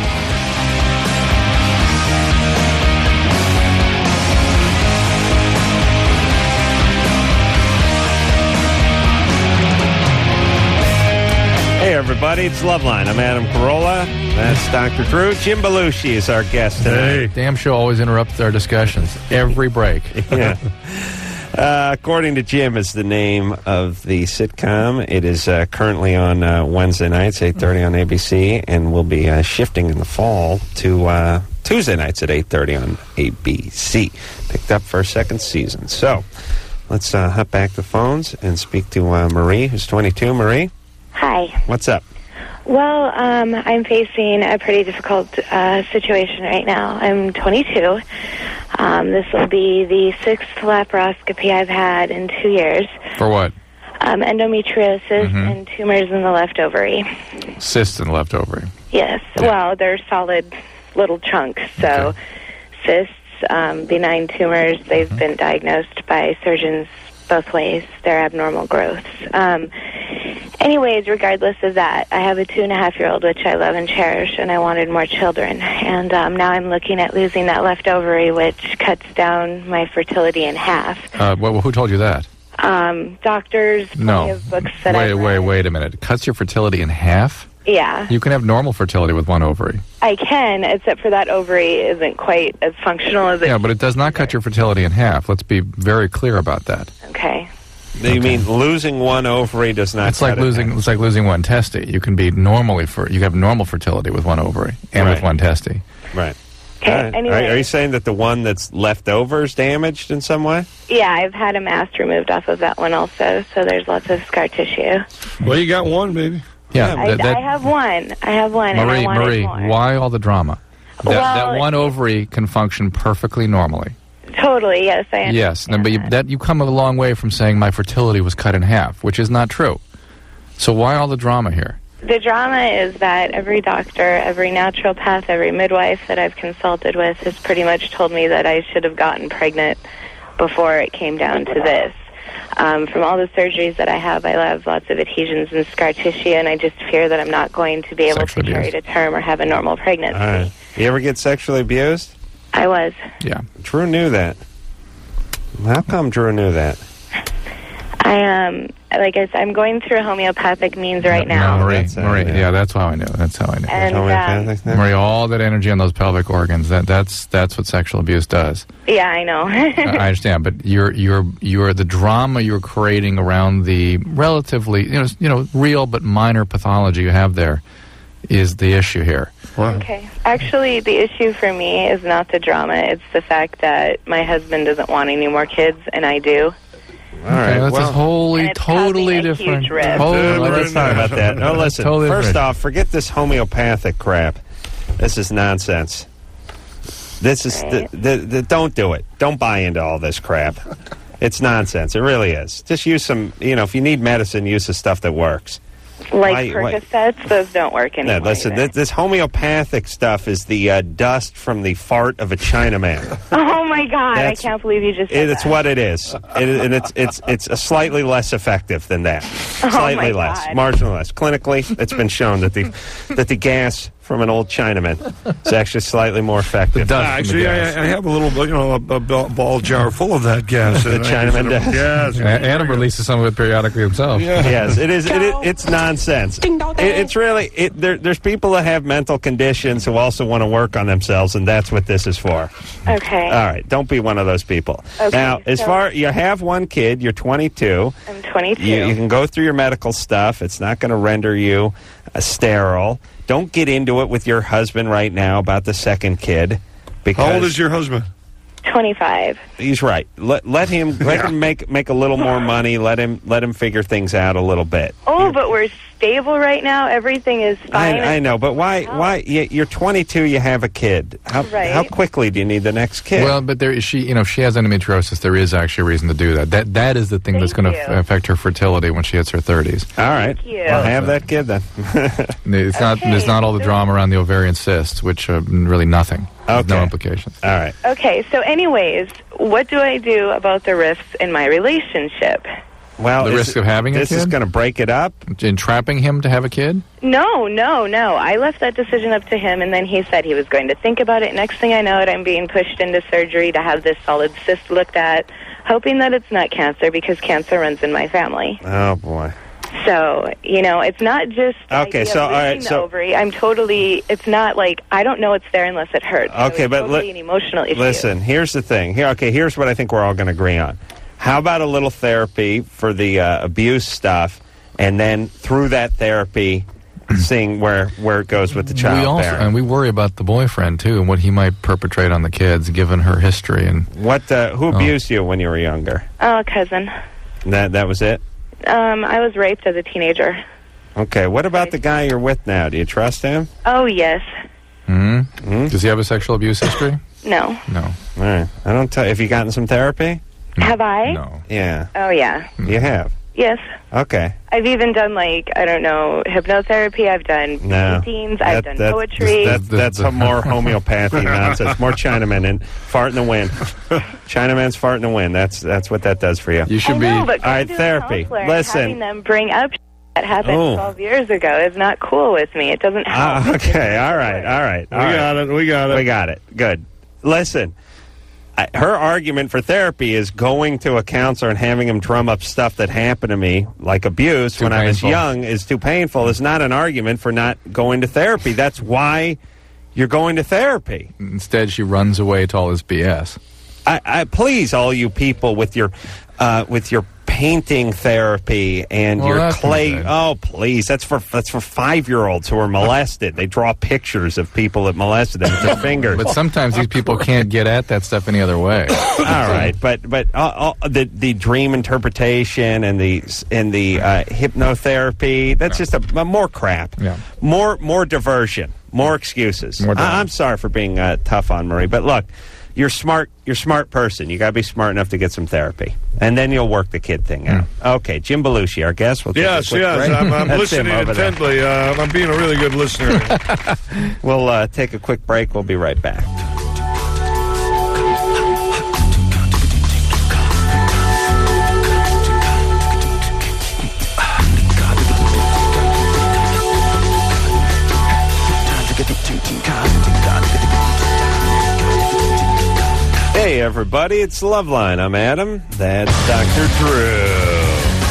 Hey, everybody, it's Loveline. I'm Adam Carolla. That's Dr. Drew. Jim Belushi is our guest today. Hey. Damn show always interrupts our discussions. Every break. Yeah. According to Jim, is the name of the sitcom. It is currently on Wednesday nights, 8:30 on ABC, and will be shifting in the fall to Tuesday nights at 8:30 on ABC. Picked up for a second season. So let's hop back the phones and speak to Marie, who's 22. Marie? Hi. What's up? Well, I'm facing a pretty difficult situation right now. I'm 22. This will be the 6th laparoscopy I've had in 2 years. For what? Endometriosis and tumors in the left ovary. Cysts in the left ovary. Yes. Yeah. Well, they're solid little chunks. So cysts, benign tumors. They've been diagnosed by surgeons both ways. They're abnormal growths. Anyways, regardless of that, I have a 2.5-year-old, which I love and cherish, and I wanted more children. And now I'm looking at losing that left ovary, which cuts down my fertility in half. Well, who told you that? Doctors, plenty of books that Wait a minute. It cuts your fertility in half? Yeah. You can have normal fertility with one ovary. I can, except for that ovary isn't quite as functional as it Yeah, but it does not cut your fertility in half. Let's be very clear about that. Okay. You mean losing one ovary does not? It's like losing one testy. You can be you have normal fertility with one ovary and with one testy. Right. Okay. Right. Anyway, Are you saying that the one that's left over is damaged in some way? yeah, I've had a mast removed off of that one also, so there's lots of scar tissue. Well, you got one, baby. Yeah, I have one. I have one. and I wanted Marie, more. why all the drama? That one ovary can function perfectly normally. Totally, yes, I understand. Yes, but you come a long way from saying my fertility was cut in half, which is not true. So why all the drama here? The drama is that every doctor, every naturopath, every midwife that I've consulted with has pretty much told me that I should have gotten pregnant before it came down to this. From all the surgeries that I have lots of adhesions and scar tissue, and I just fear that I'm not going to be able to carry to term or have a normal pregnancy. All right. You ever get sexually abused? I was. Yeah. Drew knew that. How come Drew knew that? Like I said, I'm going through homeopathic means right now. No, Marie, yeah, that's how I knew. That's how I knew. And, Marie, all that energy on those pelvic organs, that's what sexual abuse does. yeah, I know. I understand, but you're the drama you're creating around the relatively real but minor pathology you have there is the issue here. Okay. Actually, the issue for me is not the drama. It's the fact that my husband doesn't want any more kids, and I do. All right, that's a totally different. Let's talk about that. No, listen. Totally first different. off, forget this homeopathic crap. This is nonsense. This is don't do it. Don't buy into all this crap. It's nonsense. It really is. Just use some. If you need medicine, use the stuff that works. Like Percocets, those don't work anymore. No, listen, this homeopathic stuff is the dust from the fart of a Chinaman. Oh my God! I can't believe you just said It's that. what it is, and it's a slightly less effective than that. Slightly less, marginally less. Clinically, it's been shown that the gas from an old Chinaman is actually slightly more effective. Actually, I have a little, a ball jar full of that gas. The Chinaman does. Yes. Adam releases some of it periodically himself. Yeah. Yes, it is. It's nonsense. It's really. There's people that have mental conditions who also want to work on themselves, and that's what this is for. Okay. All right. Don't be one of those people. Okay, now, you have one kid. You're 22. I'm 22. You can go through your medical stuff. It's not going to render you sterile. Don't get into it with your husband right now about the second kid. Because how old is your husband? 25. He's right. Let him make a little more money. Let him figure things out a little bit. Oh, but we're stable right now. Everything is fine. I know, but why? You're 22. You have a kid. How quickly do you need the next kid? Well, but if she has endometriosis, there is actually a reason to do that. That is the thing that's going to affect her fertility when she hits her 30s. All right. Thank you. Well, have that kid then. There's not all the drama around the ovarian cysts, which are really nothing. Okay. No implications. All right. Okay, so anyways, what do I do about the rifts in my relationship? Well, the risk of having a kid? This is going to break it up? Entrapping him to have a kid? No. I left that decision up to him, and then he said he was going to think about it. Next thing I know, I'm being pushed into surgery to have this solid cyst looked at, hoping that it's not cancer, because cancer runs in my family. Oh, boy. So, it's not just the ovary. It's not like, I don't know it's there unless it hurts. Okay, so but totally an emotional issue. Listen, here's the thing. Here's what I think we're all going to agree on. How about a little therapy for the abuse stuff, and then through that therapy, seeing where it goes with the child parent. And we worry about the boyfriend, too, and what he might perpetrate on the kids, given her history. And who abused you when you were younger? Oh, a cousin. That was it? I was raped as a teenager. Okay, what about the guy you're with now? Do you trust him? Oh, yes. Mm-hmm. Does he have a sexual abuse history? No. No. All right. Have you gotten some therapy? Have I? No. Yeah. Oh, yeah. You have? Yes. Okay. I've even done, like, I don't know, hypnotherapy. I've done routines. I've done poetry. That's some more homeopathy nonsense. More Chinamen and fart in the wind. Chinaman's fart in the wind. That's what that does for you. You should be. But all right, therapy. Listen. Having them bring up that happened 12 years ago is not cool with me. It doesn't help. Okay, all right. We got it. Good. Listen. Her argument for therapy is going to a counselor and having him drum up stuff that happened to me, like abuse when I was young, is too painful. It's not an argument for not going to therapy. That's why you're going to therapy. Instead, she runs away to all this BS. I please, all you people with your painting therapy and your clay. Oh, please, that's for 5-year-olds who are molested. They draw pictures of people that molested them with their fingers. But sometimes these people can't get at that stuff any other way. All right, but the dream interpretation and the hypnotherapy, that's just a more crap. Yeah. More diversion, more excuses. I'm sorry for being tough on Marie, but look. You're smart person. You got to be smart enough to get some therapy. And then you'll work the kid thing out. Okay, Jim Belushi, our guest. We'll yes. I'm listening intently. I'm being a really good listener. We'll take a quick break. We'll be right back. Hey, everybody, it's Loveline. I'm Adam. That's Dr. Drew.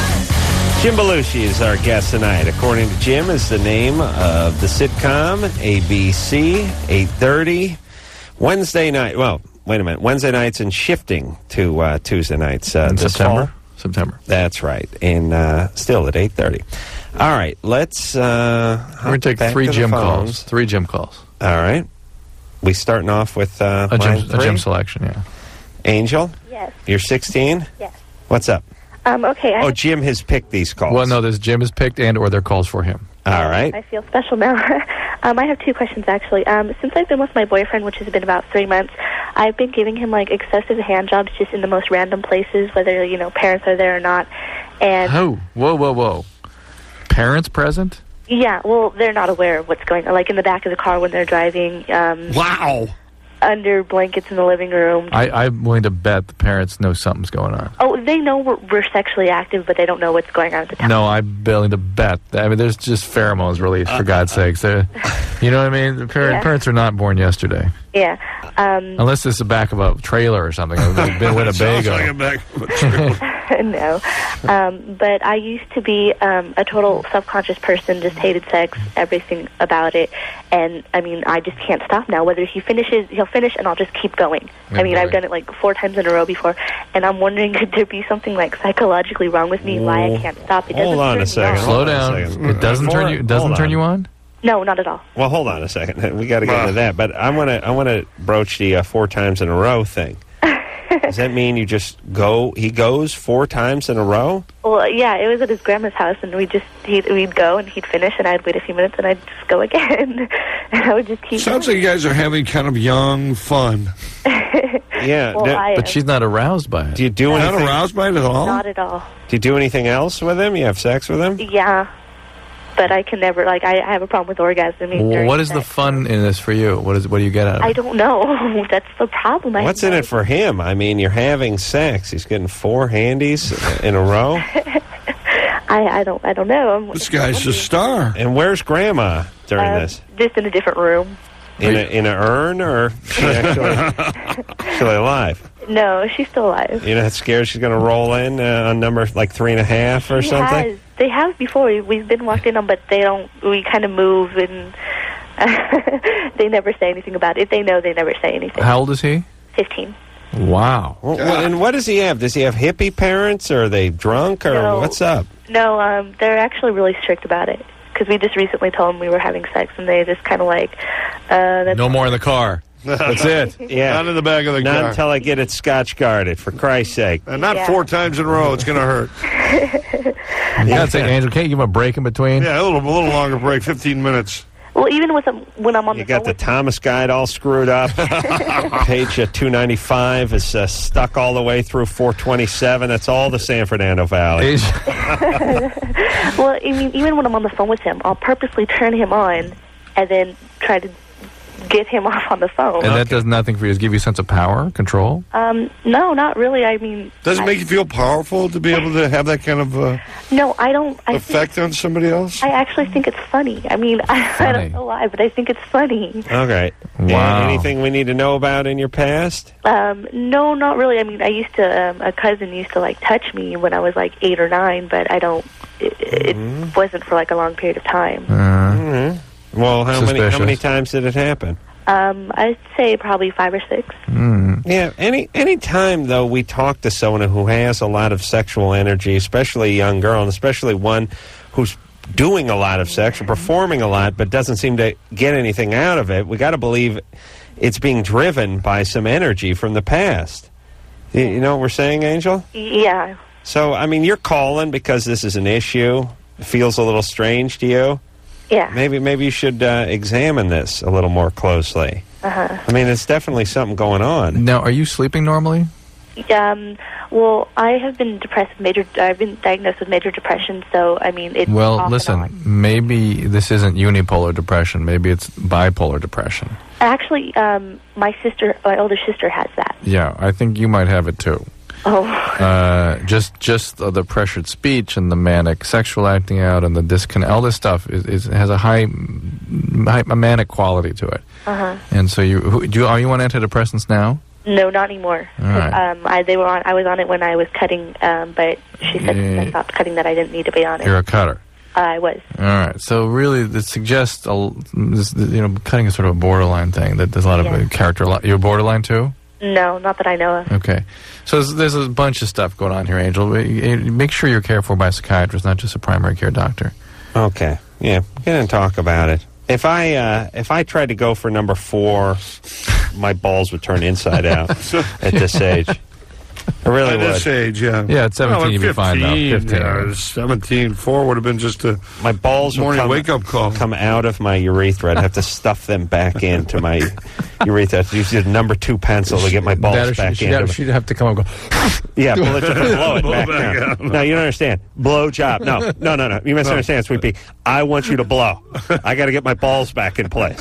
Jim Belushi is our guest tonight. According to Jim, is the name of the sitcom, ABC, 8:30, Wednesday night. Well, wait a minute. Wednesday nights and shifting to Tuesday nights. In September? Fall. September. That's right. And still at 8:30. All right, let's... We're going to take 3 Jim calls. 3 Jim calls. All right. We starting off with a Jim selection, yeah. Angel? Yes. You're 16? Yes. What's up? Okay. Jim has picked these calls. Well, no, this Jim is picked or they're calls for him. All right. I feel special now. I have 2 questions, actually. Since I've been with my boyfriend, which has been about 3 months, I've been giving him, like, excessive hand jobs just in the most random places, whether, parents are there or not. And Whoa. Parents present? Yeah, well, they're not aware of what's going on. Like in the back of the car when they're driving. Wow. Under blankets in the living room. I'm willing to bet the parents know something's going on. Oh, they know we're sexually active, but they don't know what's going on at the time. No, I'm willing to bet. I mean, there's just pheromones released, for God's sakes. You know what I mean? The parents are not born yesterday. Yeah. Unless it's the back of a trailer or something. Like been Winnebago. Sounds like a back of a trailer. No. But I used to be a total self-conscious person, just hated sex, everything about it. And, I mean, I just can't stop now. Whether he finishes, he'll finish, and I'll just keep going. I've done it like 4 times in a row before. And I'm wondering, could there be something like psychologically wrong with me, why I can't stop? It Hold on a second. Slow down. It doesn't turn you on? No, not at all. Well, hold on a second. We got to get into that. But I want to broach the 4 times in a row thing. Does that mean you just go? He goes 4 times in a row? Well, yeah, it was at his grandma's house, and we'd go, and he'd finish, and I'd wait a few minutes, and I'd just go again. And I would just keep Sounds like you guys are having kind of young fun. Yeah. Well, but she's not aroused by it. Do you do anything? Not aroused by it at all? Not at all. Do you do anything else with him? You have sex with him? Yeah. But I can never, I have a problem with orgasming. Well, what is the fun in this for you? What do you get out of it? I don't know. That's the problem. What's in it for him? I mean, you're having sex. He's getting 4 handies in a row? I don't know. This guy's a star. And where's Grandma during this? Just in a different room. In an urn, or she actually alive? No, she's still alive. You're not scared she's going to roll in on number like 3.5 or something? They have before. We've been walked in on, but they don't. We kind of move, and they never say anything about it. If they know, they never say anything. How old is he? 15. Wow. Well, and what does he have? Does he have hippie parents, or are they drunk, or what's up? No, they're actually really strict about it. Because we just recently told them we were having sex, and they just kind of like... no more in the car. That's it. Yeah. Not in the back of the car. Not until I get it scotch guarded, for Christ's sake. And not 4 times in a row. It's going to hurt. You got to say, Angel, can't you give him a break in between? Yeah, a little longer break, 15 minutes. Well, even when I'm on you got the Thomas Guide all screwed up. Page 295 is stuck all the way through 427. That's all the San Fernando Valley. Well, I mean, even when I'm on the phone with him, I'll purposely turn him on and then try to get him off on the phone. And that does nothing for you. Does it give you a sense of power, control? No, not really. I mean... Does it make you feel powerful to be able to have that kind of no, I don't... effect on somebody else? I actually think it's funny. I mean, I don't know why, but I think it's funny. Okay. Wow. Anything we need to know about in your past? No, not really. I mean, I used to... a cousin used to, like, touch me when I was, like, 8 or 9, but I don't... It wasn't for, like, a long period of time. Well, how many times did it happen? I'd say probably 5 or 6. Yeah, any time, though, we talk to someone who has a lot of sexual energy, especially a young girl, and especially one who's doing a lot of sex or performing a lot but doesn't seem to get anything out of it, we got to believe it's being driven by some energy from the past. You know what we're saying, Angel? Yeah. So, I mean, you're calling because this is an issue. It feels a little strange to you. Yeah. Maybe you should examine this a little more closely. I mean, it's definitely something going on. Now, are you sleeping normally? Well, I have been I've been diagnosed with major depression, so, I mean, it's Well, listen, maybe this isn't unipolar depression. Maybe it's bipolar depression. Actually, my older sister has that. Yeah, I think you might have it, too. Oh. Just the pressured speech and the manic sexual acting out and the disconnect, all this stuff has a high manic quality to it. And so are you on antidepressants now? No, not anymore. All right. I was on it when I was cutting, but she said since I stopped cutting that I didn't need to be on it. You're a cutter. I was. All right. So really, it suggests cutting is sort of a borderline thing. That there's a lot of character. You're borderline too? No, not that I know of. Okay. So there's a bunch of stuff going on here, Angel. Make sure you're cared for by a psychiatrist, not just a primary care doctor. Okay. Yeah. Get and talk about it. If I tried to go for number 4, my balls would turn inside out at this age. I really would. At this age, yeah. Yeah, at 17 you'd be fine, though. 15. 17, 4 would have been just a my balls morning wake-up call. Come out of my urethra. I'd have to stuff them back into my urethra. I'd use a number 2 pencil to get my balls back in. She'd have to come and go... Yeah, blow it back down. No, you don't understand. Blow job. No. You misunderstand, Sweet Pea. I want you to blow. I got to get my balls back in place.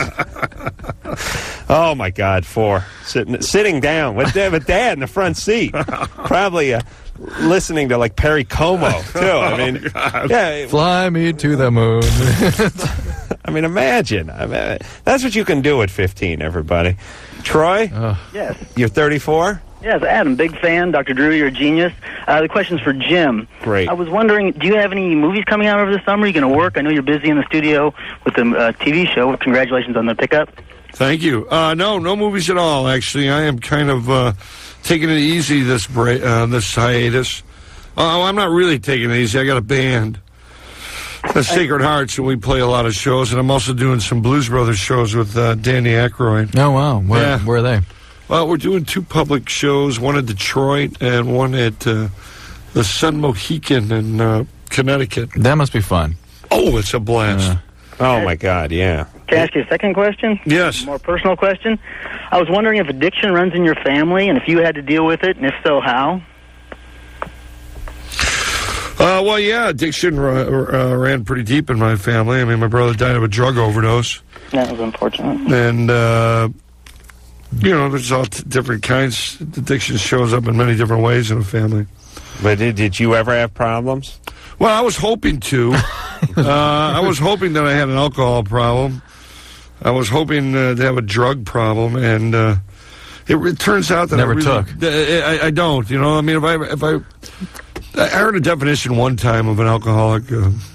Oh, my God, 4. Sitting down with Dad in the front seat. Probably listening to, like, Perry Como, too. I mean, yeah. Fly me to the moon. I mean, imagine. That's what you can do at 15, everybody. Troy? Yes. You're 34? Yes, Adam, big fan. Dr. Drew, you're a genius. The question's for Jim. Great. I was wondering, do you have any movies coming out over the summer? Are you going to work? I know you're busy in the studio with the TV show. Congratulations on the pickup. Thank you. No movies at all, actually. I am kind of taking it easy this hiatus. I'm not really taking it easy. I got a band. The Sacred Hearts, and we play a lot of shows, and I'm also doing some Blues Brothers shows with Danny Aykroyd. Oh, wow. Where are they? Well, we're doing 2 public shows, one in Detroit and one at the Sun Mohican in Connecticut. That must be fun. Oh, it's a blast. Oh, my God, yeah. Can I ask you a second question? Yes. A more personal question. I was wondering if addiction runs in your family, and if you had to deal with it, and if so, how? Well, yeah, addiction ran pretty deep in my family. I mean, my brother died of a drug overdose. That was unfortunate. And, there's all different kinds. Addiction shows up in many different ways in a family. But did you ever have problems? Well, I was hoping to. I was hoping that I had an alcohol problem. I was hoping to have a drug problem, and it turns out that never took. I don't. You know, I mean, if I heard a definition one time of an alcoholic.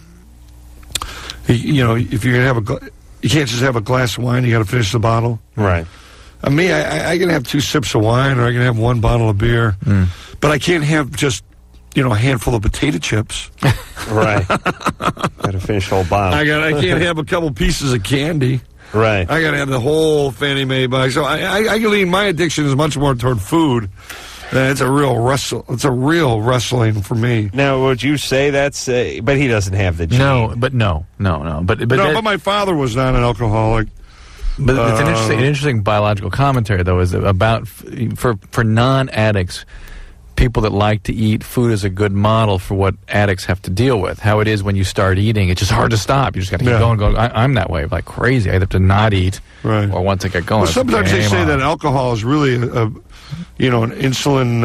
If you're gonna have you can't just have a glass of wine. You got to finish the bottle. Right. Me, I can have 2 sips of wine, or I can have 1 bottle of beer, but I can't have just a handful of potato chips. Right. Got to finish the whole bottle. I can't have a couple pieces of candy. Right. I got to have the whole Fannie Mae bag. So I can lean my addiction is much more toward food It's a real wrestling for me. Now, would you say that's? But he doesn't have the gene. No. But my father was not an alcoholic. But it's an interesting biological commentary, though, is about for non-addicts. People that like to eat food is a good model for what addicts have to deal with. How it is when you start eating, it's just hard to stop. You just got to keep going. I'm that way, like crazy. I have to not eat, or once I get going. Well, sometimes they say that alcohol is really, an insulin.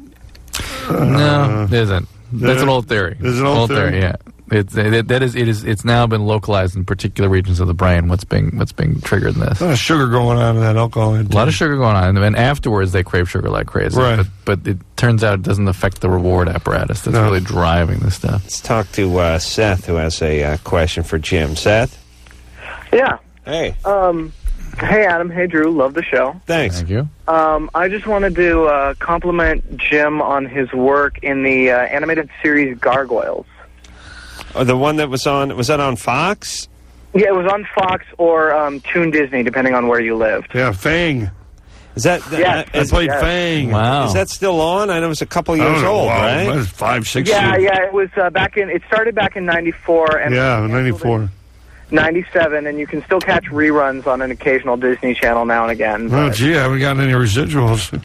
No, it isn't. That's an old theory. It's an old theory, yeah. It's now been localized in particular regions of the brain. What's being triggered in this? A lot of sugar going on in that alcohol. A lot of sugar going on, and afterwards they crave sugar like crazy. Right. But it turns out it doesn't affect the reward apparatus that's really driving this stuff. Let's talk to Seth, who has a question for Jim. Seth? Yeah. Hey. Hey, Adam. Hey, Drew. Love the show. Thanks. Thank you. I just wanted to compliment Jim on his work in the animated series Gargoyles. Oh, the one that was that on Fox? Yeah, it was on Fox or Toon Disney, depending on where you lived. Yeah, Fang. Is that? I played Fang. Wow. Is that still on? I know it was a couple years old, right? It was 5, 6 Yeah, years. it was it started back in 94. And 94. 97, and you can still catch reruns on an occasional Disney Channel now and again. Oh, gee, I haven't gotten any residuals.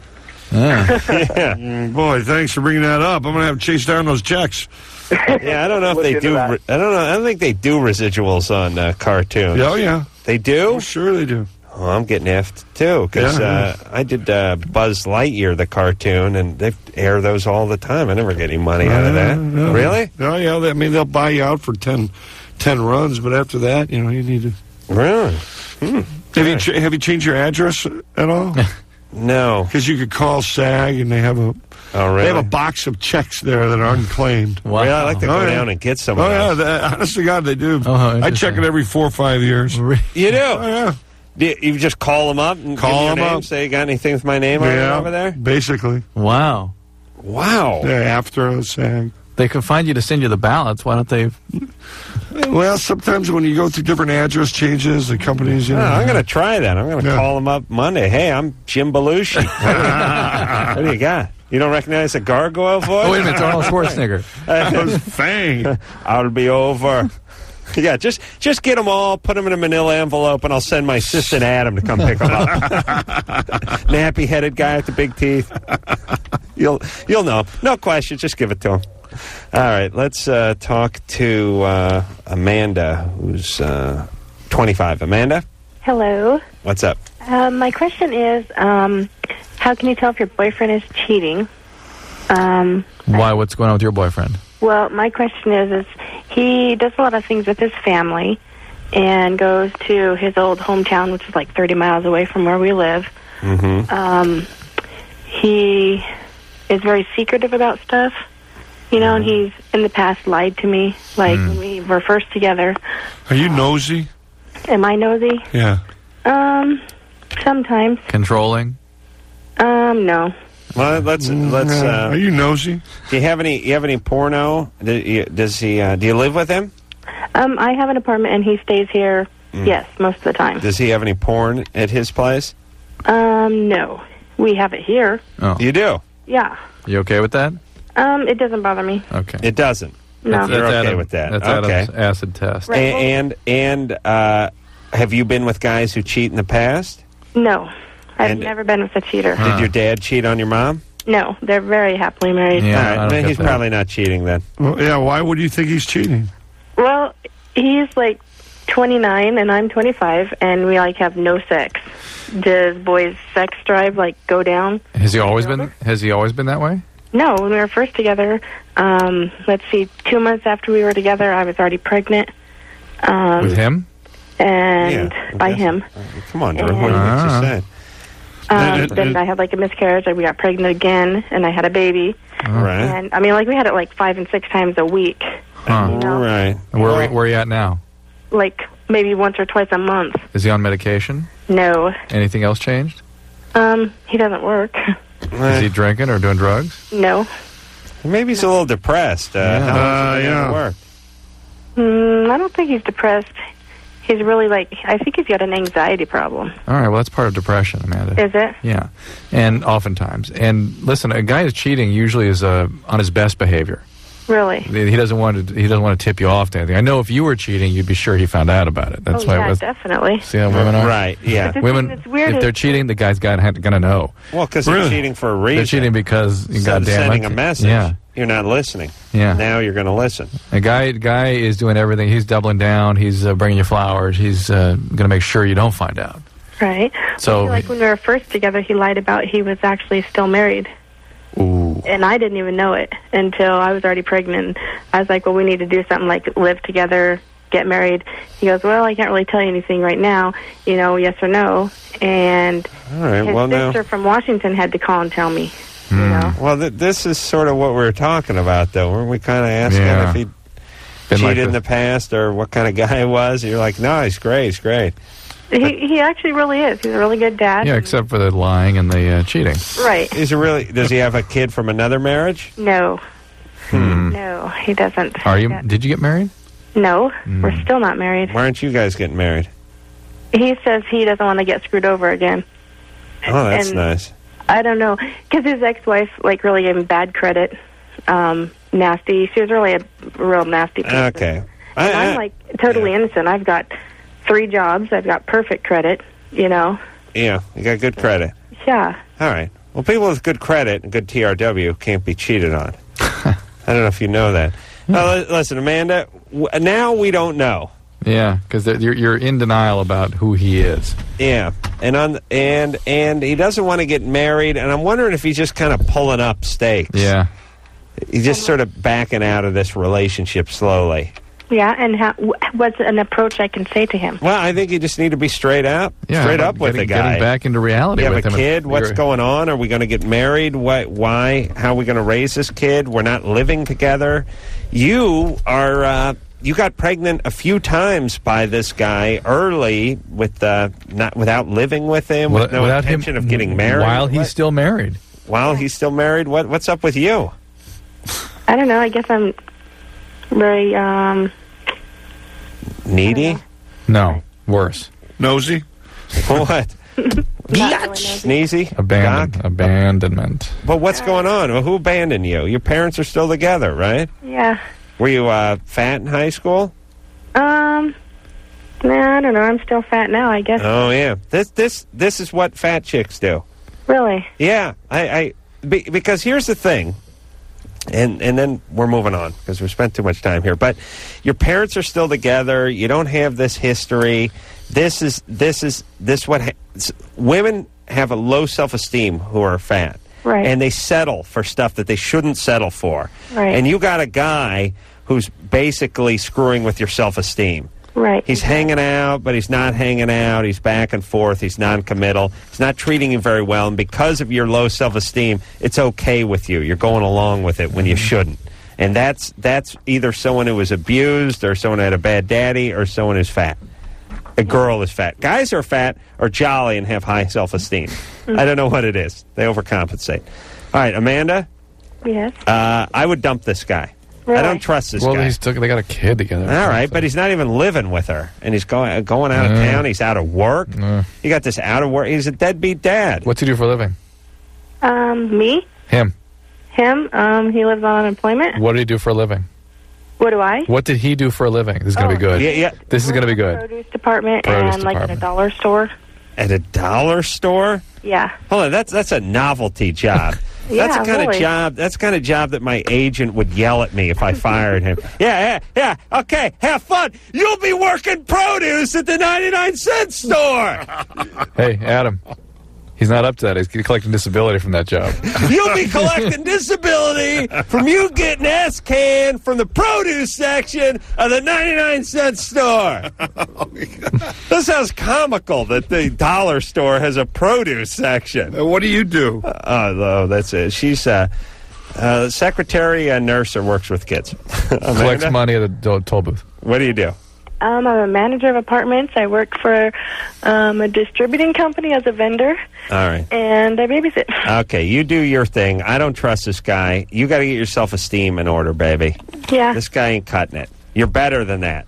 Yeah. Boy, thanks for bringing that up. I'm going to have to chase down those checks. Yeah, I don't know if they do. I don't know. I don't think they do residuals on cartoons. Oh, yeah. They do? Oh, sure they do. Oh, I'm getting effed, too, because I did Buzz Lightyear, the cartoon, and they air those all the time. I never get any money out of that. No. Really? Oh, yeah. I mean, they'll buy you out for 10 runs, but after that, you need to... Really? Have you changed your address at all? No. Because you could call SAG, and they have a... Oh, really? They have a box of checks there that are unclaimed. Wow. Really? I'd like to go down and get some of those. Honest to God, they do. Oh, I check it every 4 or 5 years. You do? Oh, yeah. You just call them up and call give them name, up. Say you got anything with my name on it over there? Basically. Wow. Wow. Yeah, after a SAG. They can find you to send you the ballots. Why don't they? Well, sometimes when you go through different address changes, the companies, I'm going to try that. I'm going to call them up Monday. Hey, I'm Jim Belushi. What do you got? You don't recognize the gargoyle voice? Oh, wait a minute. It's Arnold Schwarzenegger. That was Fang. I'll be over. Yeah, just get them all, put them in a manila envelope, and I'll send my assistant Adam to come pick them up. Nappy-headed guy with the big teeth. You'll know. No question. Just give it to him. All right, let's talk to Amanda, who's 25. Amanda? Hello. What's up? My question is, how can you tell if your boyfriend is cheating? Why? What's going on with your boyfriend? Well, my question is he does a lot of things with his family and goes to his old hometown, which is like 30 miles away from where we live. Mm-hmm. He is very secretive about stuff. And he's in the past lied to me, like when we were first together. Are you nosy? Am I nosy? Yeah. Sometimes. Controlling? No. Well, let's. Are you nosy? Do you have any porno? Does he? Do you live with him? I have an apartment and he stays here. Yes, most of the time. Does he have any porn at his place? No. We have it here. Oh. You do? Yeah. You okay with that? It doesn't bother me. Okay. It doesn't. No. You're okay with that. That's okay. Adam's acid test. Right. And have you been with guys who cheat in the past? No. I've never been with a cheater. Did your dad cheat on your mom? No. They're very happily married. Yeah, all right. He's probably not cheating then. Well, yeah, why would you think he's cheating? Well, he's like 29 and I'm 25 and we like have no sex. Does boys' sex drive like go down? Has he always been that way? No, when we were first together, let's see, 2 months after we were together, I was already pregnant. With him? And by him. Come on, Drew. What did you say? Then I had like a miscarriage, and we got pregnant again, and I had a baby. All right. And I mean, like we had it like 5 and 6 times a week. Huh. You know? Right. Where are you at now? Like maybe once or twice a month. Is he on medication? No. Anything else changed? He doesn't work. Is he drinking or doing drugs? No. Maybe he's a little depressed. How long has it work? I don't think he's depressed. He's really I think he's got an anxiety problem. All right, well, that's part of depression, Amanda. Is it? Yeah, and oftentimes. And listen, a guy who's cheating usually is on his best behavior. Really? He doesn't want to tip you off to anything. I know if you were cheating, you'd be sure he found out about it. That's why. Definitely. See how women are? Right, yeah. Women, it's weird if they're cheating, the guy's going to know. Well, because they're cheating for a reason. They're cheating because, sending a message. Yeah. You're not listening. Yeah. Now you're going to listen. A guy is doing everything. He's doubling down. He's bringing you flowers. He's going to make sure you don't find out. Right. So, when we were first together, he lied about he was actually still married. Ooh. And I didn't even know it until I was already pregnant. I was like, well, we need to do something like live together, get married. He goes, well, I can't really tell you anything right now, yes or no. And all right, his sister from Washington had to call and tell me. You know? Well, this is sort of what we were talking about, though. Weren't we kind of asking if he'd cheated in the past or what kind of guy he was? You're like, no, he's great. He's great. He actually really is. He's a really good dad. Yeah, except for the lying and the cheating. Right. Does he have a kid from another marriage? No. No, he doesn't. Did you get married? No, we're still not married. Why aren't you guys getting married? He says he doesn't want to get screwed over again. Oh, that's nice. I don't know, because his ex-wife, really gave him bad credit, nasty. She was really a real nasty person. Okay. And I'm, totally innocent. I've got 3 jobs. I've got perfect credit, Yeah, you got good credit. Yeah. All right. Well, people with good credit and good TRW can't be cheated on. I don't know if you know that. Listen, Amanda, now we don't know. Yeah, because you're in denial about who he is. Yeah, and he doesn't want to get married, and I'm wondering if he's just kind of pulling up stakes. Yeah, he's just sort of backing out of this relationship slowly. Yeah, and what's an approach I can say to him? Well, I think you just need to be straight up with the guy. Getting back into reality. You have with a him. kid. What's going on? Are we going to get married? Why? How are we going to raise this kid? We're not living together. You are. You got pregnant a few times by this guy early without living with him, with no intention of getting married. While he's still married. While he's still married? What's up with you? I don't know. I guess I'm very needy? No, worse. Nosy? What? Sneezy? Abandonment. But what's going on? Well, who abandoned you? Your parents are still together, right? Yeah. Were you fat in high school? No, I don't know. I'm still fat now, I guess. Oh yeah. This is what fat chicks do. Really? Yeah. Because here's the thing. And then we're moving on because we spent too much time here. But your parents are still together. You don't have this history. Women have a low self-esteem who are fat. Right. And they settle for stuff that they shouldn't settle for. Right. And you got a guy who's basically screwing with your self-esteem. Right. He's hanging out, but he's not hanging out. He's back and forth. He's non-committal. He's not treating you very well. And because of your low self-esteem, it's okay with you. You're going along with it when you shouldn't. And that's either someone who was abused or someone who had a bad daddy or someone who's fat. A girl is fat. Guys who are fat are jolly and have high self-esteem. I don't know what it is. They overcompensate. All right, Amanda? Yes? I would dump this guy. Really? I don't trust this guy. Well, they got a kid together. All right, but he's not even living with her. And he's going out of town. He's out of work. You got this out of work. He's a deadbeat dad. What's he do for a living? Me? Him. Him? He lives on unemployment. What did he do for a living? What do I? What did he do for a living? This is going to be good. Yeah. This is going to be good. Produce department and at a dollar store. At a dollar store? Yeah. Hold on, that's a novelty job. That's the kind of job. That's the kind of job that my agent would yell at me if I fired him. Yeah. Okay, have fun. You'll be working produce at the 99-cent store. Hey, Adam. He's not up to that. He's collecting disability from that job. You'll be collecting disability from you getting ass-canned from the produce section of the 99-cent store. This sounds comical that the dollar store has a produce section. What do you do? That's it. She's secretary and nurse or works with kids. Collects money at the toll booth. What do you do? I'm a manager of apartments. I work for a distributing company as a vendor. All right. And I babysit. Okay, you do your thing. I don't trust this guy. You got to get your self-esteem in order, baby. Yeah. This guy ain't cutting it. You're better than that.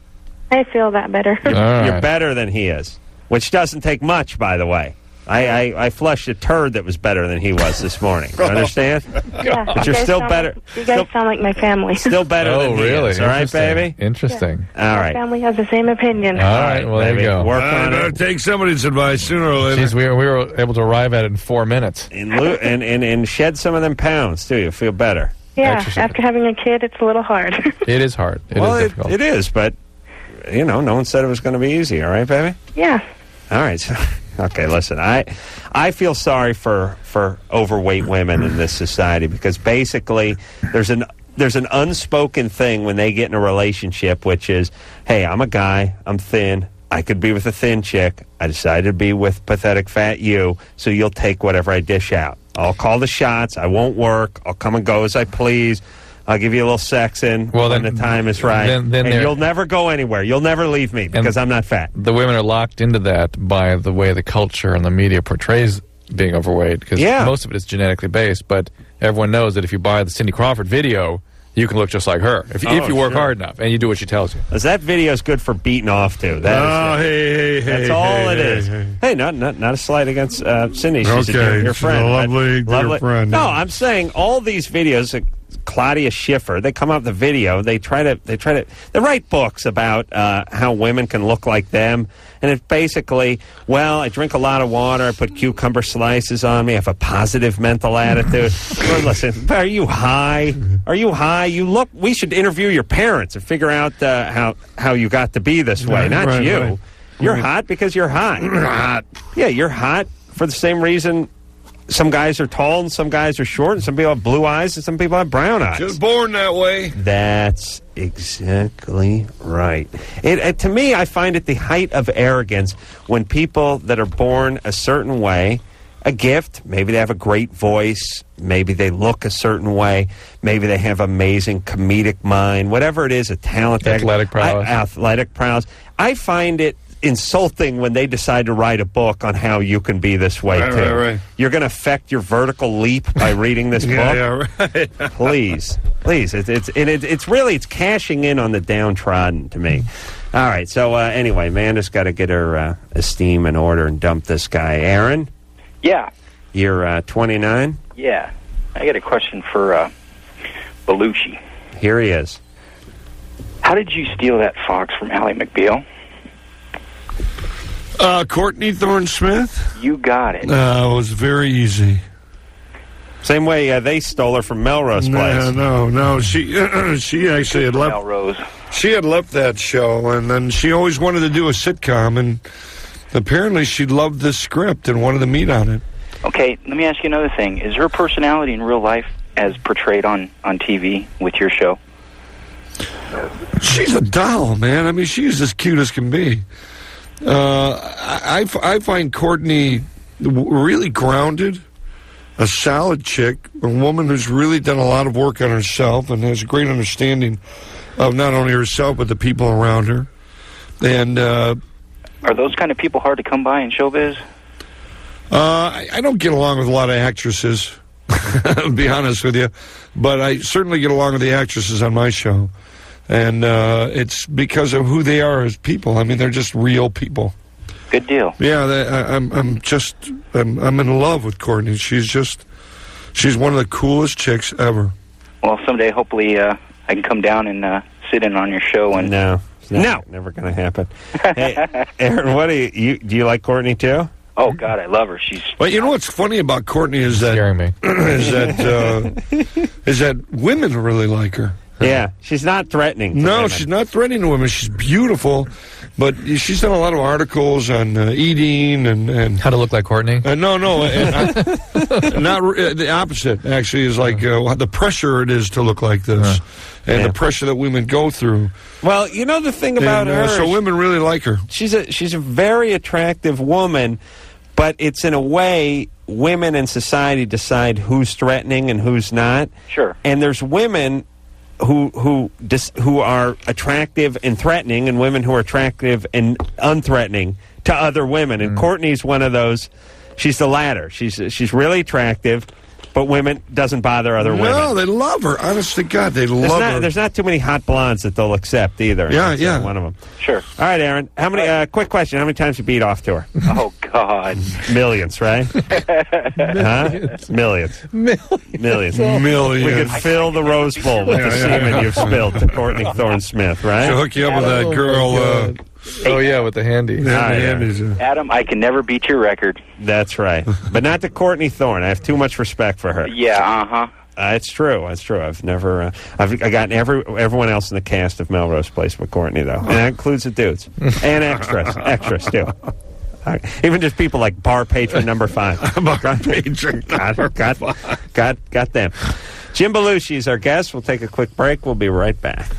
I feel that better. You're better than he is, which doesn't take much, by the way. I flushed a turd that was better than he was this morning. You understand? Yeah. But you're still better. You guys sound like my family. Still better than he is. All right, baby? Interesting. Yeah. All right. My family has the same opinion. All right, well, there you go. Work on it. Take somebody's advice sooner or later. Jeez, we were able to arrive at it in 4 minutes. And shed some of them pounds, too. You'll feel better. Yeah, after having a kid, it's a little hard. It is hard. It is difficult. It is, but, no one said it was going to be easy. All right, baby? Yeah. All right. So, okay, listen, I feel sorry for overweight women in this society because basically there's an unspoken thing when they get in a relationship, which is, hey, I'm a guy, I'm thin, I could be with a thin chick, I decided to be with pathetic fat you, so you'll take whatever I dish out. I'll call the shots, I won't work, I'll come and go as I please, I'll give you a little sex when the time is right. And you'll never go anywhere. You'll never leave me because I'm not fat. The women are locked into that by the way the culture and the media portrays being overweight because most of it is genetically based. But everyone knows that if you buy the Cindy Crawford video, you can look just like her if you work hard enough and you do what she tells you. Because that video is good for beating off to. Hey, that's all it is. Hey, not a slight against Cindy. She's your friend. A lovely dear friend. No, I'm saying all these videos. Claudia Schiffer, they come up with the video. They write books about how women can look like them, and it's basically, well, I drink a lot of water, I put cucumber slices on me, I have a positive mental attitude. Well, listen, are you high? Are you high? You look. We should interview your parents and figure out how you got to be this way. Not you. Right. You're hot because you're hot. Hot. Yeah, you're hot for the same reason. Some guys are tall and some guys are short, and some people have blue eyes and some people have brown eyes. Just born that way. That's exactly right. To me, I find it the height of arrogance when people that are born a certain way, a gift, maybe they have a great voice, maybe they look a certain way, maybe they have amazing comedic mind, whatever it is, a talent. Athletic prowess. I find it insulting when they decide to write a book on how you can be this way too. Right. You're going to affect your vertical leap by reading this book. Yeah, right. Please, it's cashing in on the downtrodden to me. All right, so anyway, Amanda's got to get her esteem in order and dump this guy. Aaron? Yeah. You're 29? Yeah. I got a question for Belushi. Here he is. How did you steal that fox from Ally McBeal? Courtney Thorne-Smith? You got it. It was very easy. Same way they stole her from Melrose Place. No. She actually had left Melrose. She had left that show, and then she always wanted to do a sitcom, and apparently she loved this script and wanted to meet on it. Okay, let me ask you another thing. Is her personality in real life as portrayed on TV with your show? She's a doll, man. I mean, she's as cute as can be. I find Courtney really grounded, a solid chick, a woman who's really done a lot of work on herself and has a great understanding of not only herself but the people around her. And are those kind of people hard to come by in showbiz? I don't get along with a lot of actresses, to be honest with you, but I certainly get along with the actresses on my show. And it's because of who they are as people. I mean, they're just real people. Good deal. Yeah, I'm in love with Courtney. She's one of the coolest chicks ever. Well, someday, hopefully, I can come down and sit in on your show. And No, never going to happen. Hey, Aaron, what do you like Courtney too? Oh God, I love her. Well, you know what's funny about Courtney is that is that women really like her. Yeah, she's not threatening. No, she's not threatening to women. She's beautiful, but she's done a lot of articles on eating and how to look like Courtney. No, not the opposite. Actually, is like the pressure it is to look like this, and the pressure that women go through. Well, you know the thing about her, so women really like her. She's a very attractive woman, but it's in a way women in society decide who's threatening and who's not. Sure. And there's women who are attractive and threatening, and women who are attractive and unthreatening to other women. And Courtney's one of those. She's the latter. She's really attractive, But women doesn't bother other women. No, they love her. Honest to God, they love her. There's not too many hot blondes that they'll accept either. Yeah. One of them. Sure. All right, Aaron. How many? Quick question. How many times you beat off to her? Oh God. Millions, right? Millions. Millions. We could fill the Rose Bowl with the semen you've spilled to Courtney Thorne-Smith, right? She'll hook you up with that girl. With the handies. Adam, I can never beat your record. That's right. But not to Courtney Thorne. I have too much respect for her. Yeah, It's true. It's true. I've never. I've gotten everyone else in the cast of Melrose Place but Courtney, though, and that includes the dudes and extras too. Even just people like bar patron number 5. Bar patron. Got them. Jim Belushi is our guest. We'll take a quick break. We'll be right back.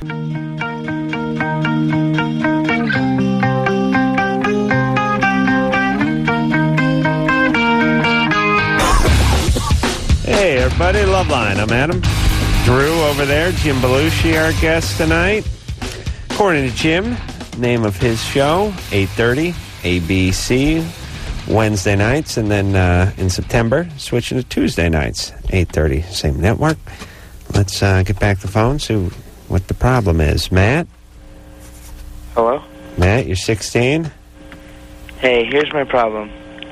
Hey, everybody, Loveline. I'm Adam. Drew over there. Jim Belushi, our guest tonight. According to Jim, name of his show, 8:30, ABC, Wednesday nights, and then in September, switching to Tuesday nights, 8:30, same network. Let's get back to the phone, see what the problem is. Matt? Hello? Matt, you're 16? Hey, here's my problem.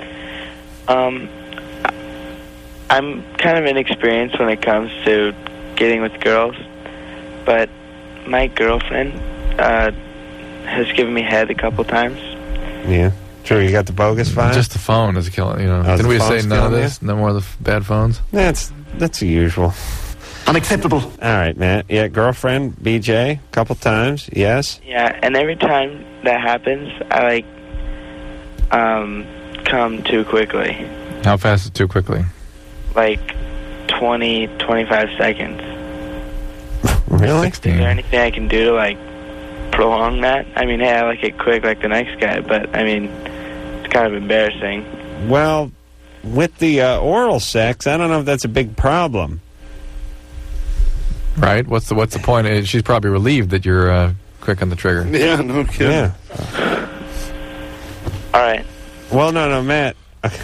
I'm kind of inexperienced when it comes to getting with girls, but my girlfriend has given me head a couple times. Yeah. True, you got the bogus phone? Just the phone is killing, Didn't we say none of this? No more of the bad phones? That's the usual. Unacceptable. All right, Matt. Yeah, girlfriend, BJ, a couple times, yes? Yeah, and every time that happens, I, come too quickly. How fast is too quickly? Like 20, 25 seconds. Really? 16. Is there anything I can do to, prolong that? I mean, hey, I like it quick like the next guy, but, I mean, it's kind of embarrassing. Well, with the oral sex, I don't know if that's a big problem. Right? What's the point? She's probably relieved that you're quick on the trigger. Yeah, no kidding. Yeah. All right. Well, no, Matt.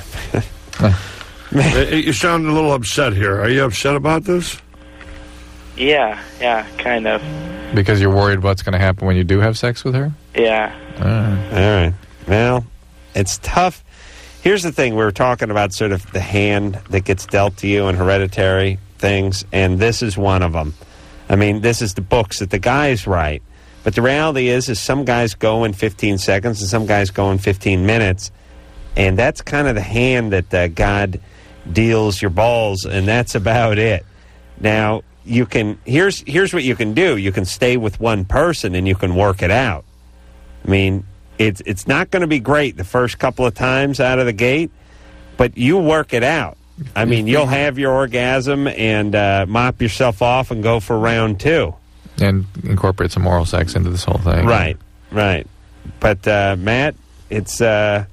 You sound a little upset here. Are you upset about this? Yeah, kind of. Because you're worried what's going to happen when you do have sex with her? Yeah. All right. Well, it's tough. Here's the thing. We were talking about sort of the hand that gets dealt to you and hereditary things, and this is one of them. I mean, this is the books that the guys write. But the reality is some guys go in 15 seconds and some guys go in 15 minutes. And that's kind of the hand that God deals your balls, and that's about it. Now, you can here's what you can do. You can stay with one person and you can work it out. I mean, it's not going to be great the first couple of times out of the gate, but you work it out. I mean, you'll have your orgasm and mop yourself off and go for round 2. And incorporate some oral sex into this whole thing. Right. But Matt, it's going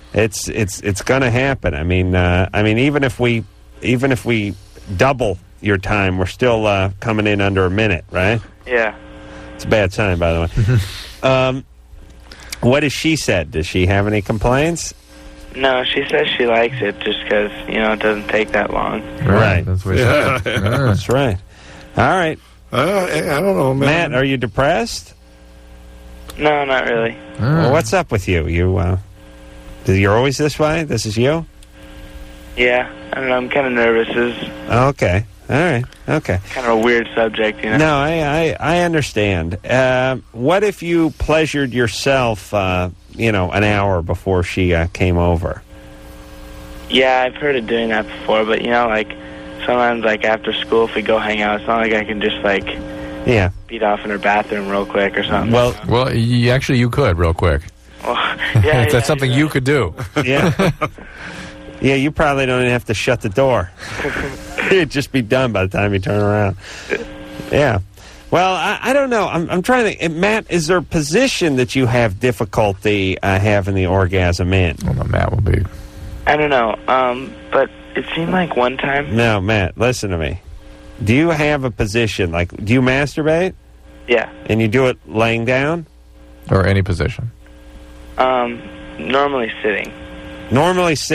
to happen. I mean, even if we double your time, we're still coming in under a minute, right? Yeah. It's a bad sign, by the way. What has she said? Does she have any complaints? No, she says she likes it just because, it doesn't take that long. Right. That's what she said. That's right. All right. I don't know, man. Matt, are you depressed? No, not really. Well, what's up with you? You're always this way? This is you? Yeah. I don't know. I'm kind of nervous. Okay. All right. Okay. Kind of a weird subject, No, I understand. What if you pleasured yourself, an hour before she came over? Yeah, I've heard of doing that before, but, sometimes, after school, if we go hang out, it's not like I can just, beat off in her bathroom real quick or something. Well, you could real quick. Well, yeah, that's something you could do. Yeah. Yeah, you probably don't even have to shut the door. It'd just be done by the time you turn around. Yeah. Well, I don't know. I'm trying to... Matt, is there a position that you have difficulty having the orgasm in? Well, no, Matt will be... I don't know. But it seemed like one time... No, Matt, listen to me. Do you have a position? Do you masturbate? Yeah. And you do it laying down? Or any position? Normally sitting. Normally sitting.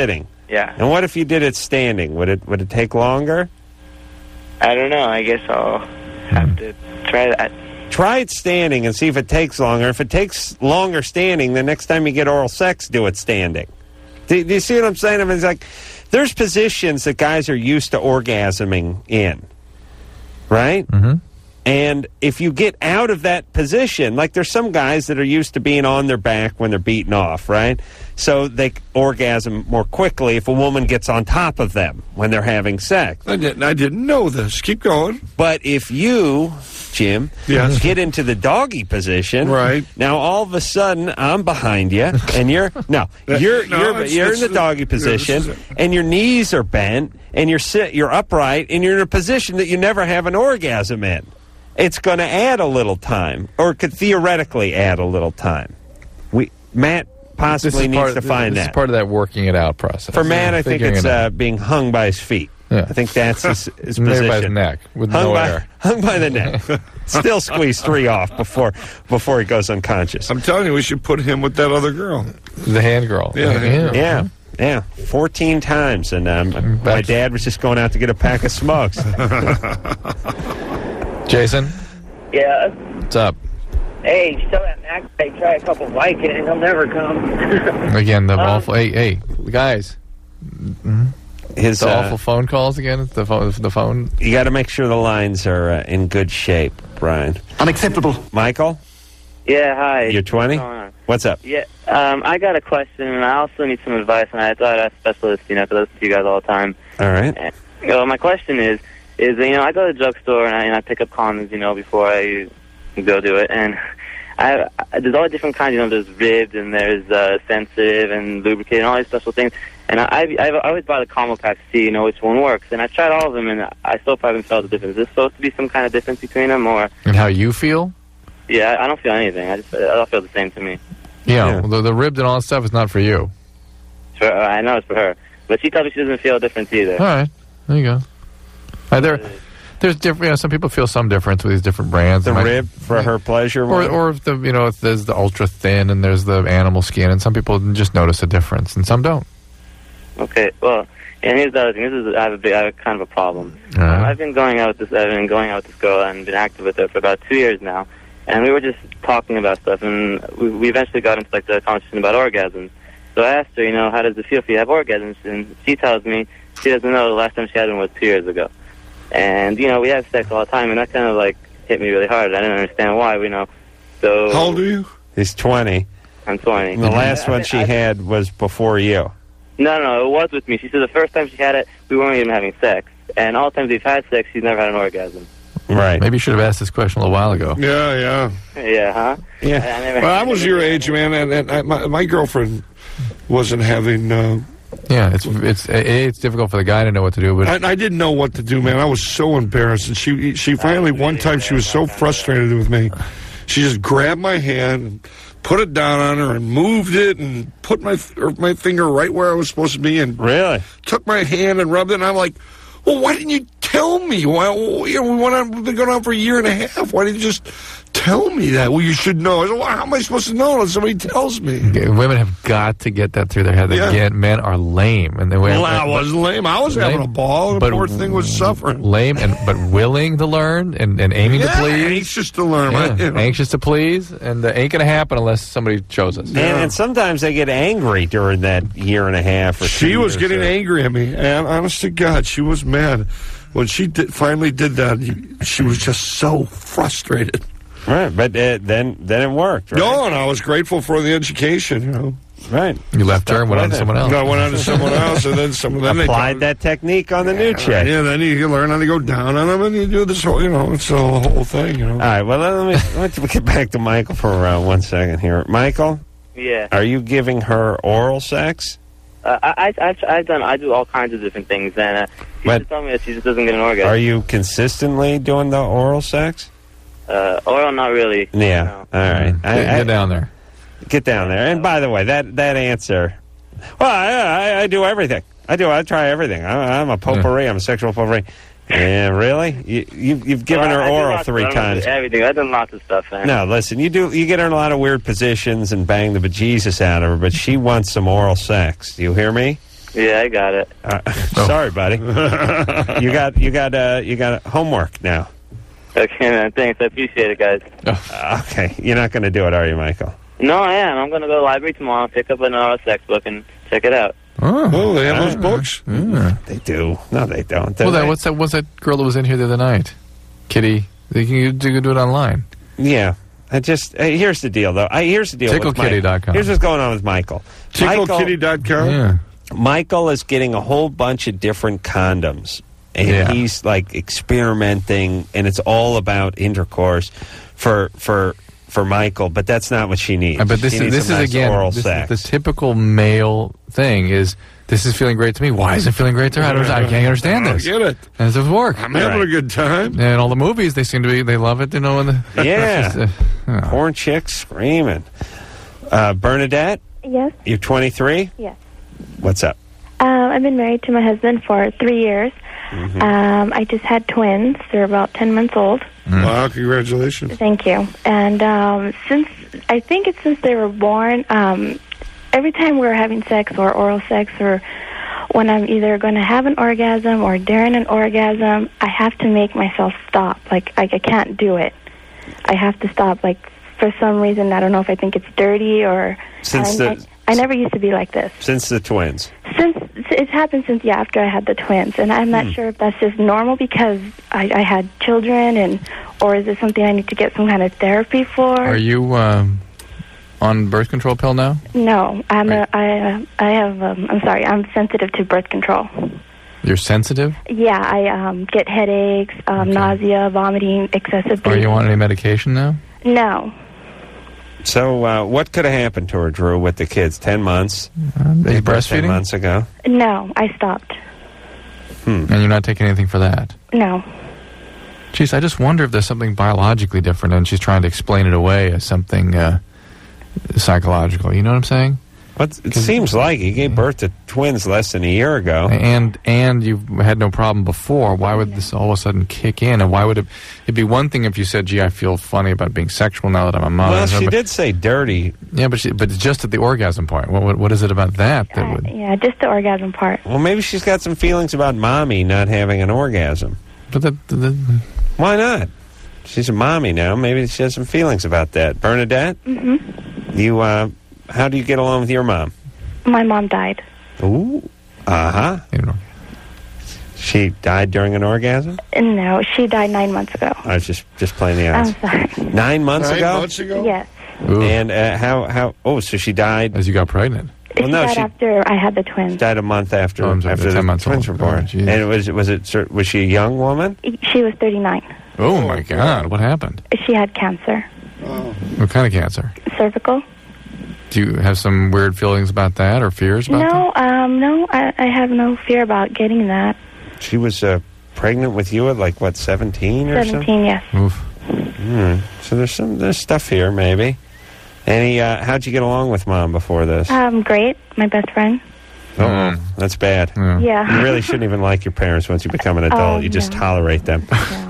Yeah. And what if you did it standing? Would it take longer? I don't know. I guess I'll have to try that. Try it standing and see if it takes longer. If it takes longer standing, the next time you get oral sex, do it standing. Do you see what I'm saying? I mean, it's like there's positions that guys are used to orgasming in, right? Mm-hmm. And if you get out of that position, like there's some guys that are used to being on their back when they're beaten off, right? So they orgasm more quickly if a woman gets on top of them when they're having sex. I didn't know this. Keep going. But if you, Jim, get into the doggy position, right? Now all of a sudden I'm behind you, and you're in the doggy position, and your knees are bent, and you're upright, and you're in a position that you never have an orgasm in. It's going to add a little time, or could theoretically add a little time. Matt possibly needs to find that. This is part of that working it out process. For Matt, I think it's being hung by his feet. Yeah. I think that's his position. Maybe by his neck, with no air. Hung by the neck. Still squeeze 3 off before he goes unconscious. I'm telling you, we should put him with that other girl. The hand girl. Yeah. 14 times. And my dad was just going out to get a pack of smokes. Jason? Yeah? What's up? Hey, tell that Mac guy try a couple Vicodin, he'll never come. Again, the awful... Hey, guys. His the awful phone calls again? The phone? You got to make sure the lines are in good shape, Brian. Unacceptable. Michael? Yeah, hi. You're 20? What's up? Yeah, I got a question, and I also need some advice, and I thought I'd ask specialists, because I listen to you guys all the time. All right. My question is I go to the drugstore, and I pick up condoms, before I go do it, and there's all the different kinds, there's ribbed, and there's sensitive, and lubricated, and all these special things, and I always buy the combo pack to see, which one works, and I've tried all of them, and I still haven't felt the difference. Is there supposed to be some kind of difference between them, or? And how you feel? Yeah, I don't feel anything. I all feel the same to me. Yeah. Well, the ribbed and all that stuff is not for you. I know it's for her, but she tells me she doesn't feel a difference either. All right, there you go. There's different. Some people feel some difference with these different brands. The rib for her pleasure, or if if there's the ultra thin and there's the animal skin, and some people just notice a difference and some don't. Okay, well, and here's the other thing. I have kind of a problem. I've been going out with this girl and been active with her for about 2 years now, and we were just talking about stuff, and we eventually got into the conversation about orgasms. So I asked her, how does it feel if you have orgasms? And she tells me she doesn't know the last time she had one was 2 years ago. And, we have sex all the time, and that kind of, hit me really hard. I didn't understand why, So how old are you? He's 20. I'm 20. And the last one she had was before you. No, it was with me. She said the first time she had it, we weren't even having sex. And all the times we've had sex, she's never had an orgasm. Right. Maybe you should have asked this question a little while ago. Yeah. Yeah, huh? Yeah. Well, I was your age, man, and my girlfriend wasn't having... Yeah, it's difficult for the guy to know what to do, but I didn't know what to do, man. I was so embarrassed, and she finally one time she was so frustrated with me, she just grabbed my hand, and put it down on her, and moved it, and put my finger right where I was supposed to be, and really took my hand and rubbed it. And I'm like, well, why didn't you tell me? We've been going on for a year and a half. Why didn't you just tell me that? Well, you should know. I said, well, how am I supposed to know unless somebody tells me? Women have got to get that through their head. Again, men are lame. And I was lame. I was having a ball. The poor thing was suffering. Lame, but willing to learn and aiming to please. Anxious to learn. Anxious to please. And ain't going to happen unless somebody shows us. And sometimes they get angry during that year and a half. She was getting angry at me. And honest to God, she was mad. When she finally did that, she was just so frustrated. Right, but then it worked, right? No, and I was grateful for the education, Right. You left her and went on to someone else. No, I went on to someone else, and then they applied that technique on the new chick. Yeah, then you learn how to go down on them, and you do this whole, it's a whole thing, All right, well, let me get back to Michael for 1 second here. Michael? Yeah. Are you giving her oral sex? I do all kinds of different things, and she just told me that she just doesn't get an orgasm. Are you consistently doing the oral sex? Oral, not really. Yeah. No. All right. Get down there. Get down there. And by the way, that answer. Well, I do everything. I try everything. I'm a potpourri. I'm a sexual potpourri. Yeah, really? You've given her oral 3 times. Everything. I've done lots of stuff, man. No, listen. You get her in a lot of weird positions and bang the bejesus out of her, but she wants some oral sex. Do you hear me? Yeah, I got it. Sorry, buddy. You got homework now. Okay, man. Thanks. I appreciate it, guys. Okay. You're not going to do it, are you, Michael? No, I am. I'm going to go to the library tomorrow, pick up another sex book, and check it out. Oh, they have those books? They do. No, they don't. What's that girl that was in here the other night? Kitty. You can do it online. Yeah. Here's the deal, though. Here's the deal. TickleKitty.com. Here's what's going on with Michael. TickleKitty.com? Yeah. Michael is getting a whole bunch of different condoms. And he's, like, experimenting, and it's all about intercourse for Michael, but that's not what she needs. But this is again oral sex. The typical male thing is, this is feeling great to me. Why is it feeling great to her? I can't understand this. I get it. And it work. I'm having a good time. And all the movies, they love it, you know. Porn chicks screaming. Bernadette? Yes? You're 23? Yes. What's up? I've been married to my husband for 3 years. Mm-hmm. I just had twins. They're about 10 months old. Wow, congratulations. Thank you. And since they were born, every time we're having sex or oral sex, or when I'm either going to have an orgasm or during an orgasm, I have to make myself stop. Like I can't do it. I have to stop. Like, for some reason, I don't know if I think it's dirty or... I never used to be like this. Since the twins? It's happened since, after I had the twins. And I'm not sure if that's just normal because I had children, or is it something I need to get some kind of therapy for? Are you on birth control pill now? No. I'm sorry, I'm sensitive to birth control. You're sensitive? Yeah, I get headaches, nausea, vomiting, excessive Are bleeding. you on any medication now? No. So, what could have happened to her, Drew, with the kids? 10 months? They breastfeeding? 10 months ago? No, I stopped. And you're not taking anything for that? No. Jeez, I just wonder if there's something biologically different and she's trying to explain it away as something psychological. You know what I'm saying? It seems like he gave birth to twins less than a year ago. And you've had no problem before. Why would this all of a sudden kick in? And why would it'd be one thing if you said, gee, I feel funny about being sexual now that I'm a mother. Well, she did say dirty. Yeah, but it's just at the orgasm point. What is it about that would... Yeah, just the orgasm part. Well, maybe she's got some feelings about mommy not having an orgasm. But why not? She's a mommy now. Maybe she has some feelings about that. Bernadette? Mm-hmm. You, how do you get along with your mom? My mom died. Ooh. Uh-huh. She died during an orgasm? No, she died 9 months ago. I was just playing the odds. I'm sorry. 9 months ago? 9 months ago? Yes. Ooh. And how? Oh, so she died as you got pregnant. Well, she died after I had the twins. Died a month after after the twins were born. And was she a young woman? She was 39. Oh my God! What happened? She had cancer. Oh. What kind of cancer? Cervical. Do you have some weird feelings about that or fears about that? No, I have no fear about getting that. She was pregnant with you at 17 or something? 17, yes. Oof. So there's stuff here, maybe. How'd you get along with Mom before this? Great. My best friend. Oh, that's bad. Yeah. You really shouldn't even like your parents once you become an adult. You just tolerate them.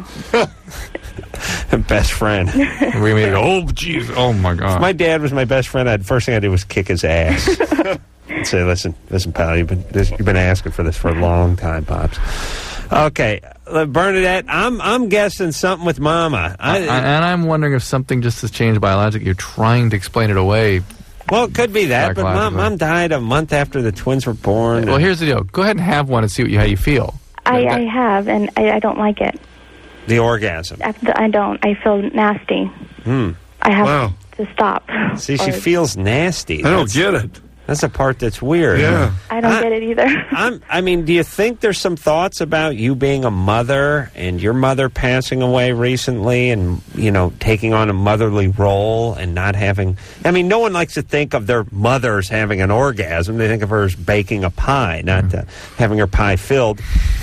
Best friend. We made jeez, oh my God. If my dad was my best friend, first thing I did was kick his ass. I'd say, listen, pal, you've been asking for this for a long time, Pops. Okay, Bernadette, I'm guessing something with Mama. And I'm wondering if something just has changed biologically. You're trying to explain it away. Well, it could be that, but Mom died a month after the twins were born. Well, here's the deal. Go ahead and have one and see how you feel. I have, and I don't like it. The orgasm. I don't. I feel nasty. I have to stop. See, she feels nasty. I don't get it. That's the part that's weird. Yeah. I don't get it either. Do you think there's some thoughts about you being a mother and your mother passing away recently and, taking on a motherly role and not having... no one likes to think of their mothers having an orgasm. They think of her as baking a pie, not having her pie filled.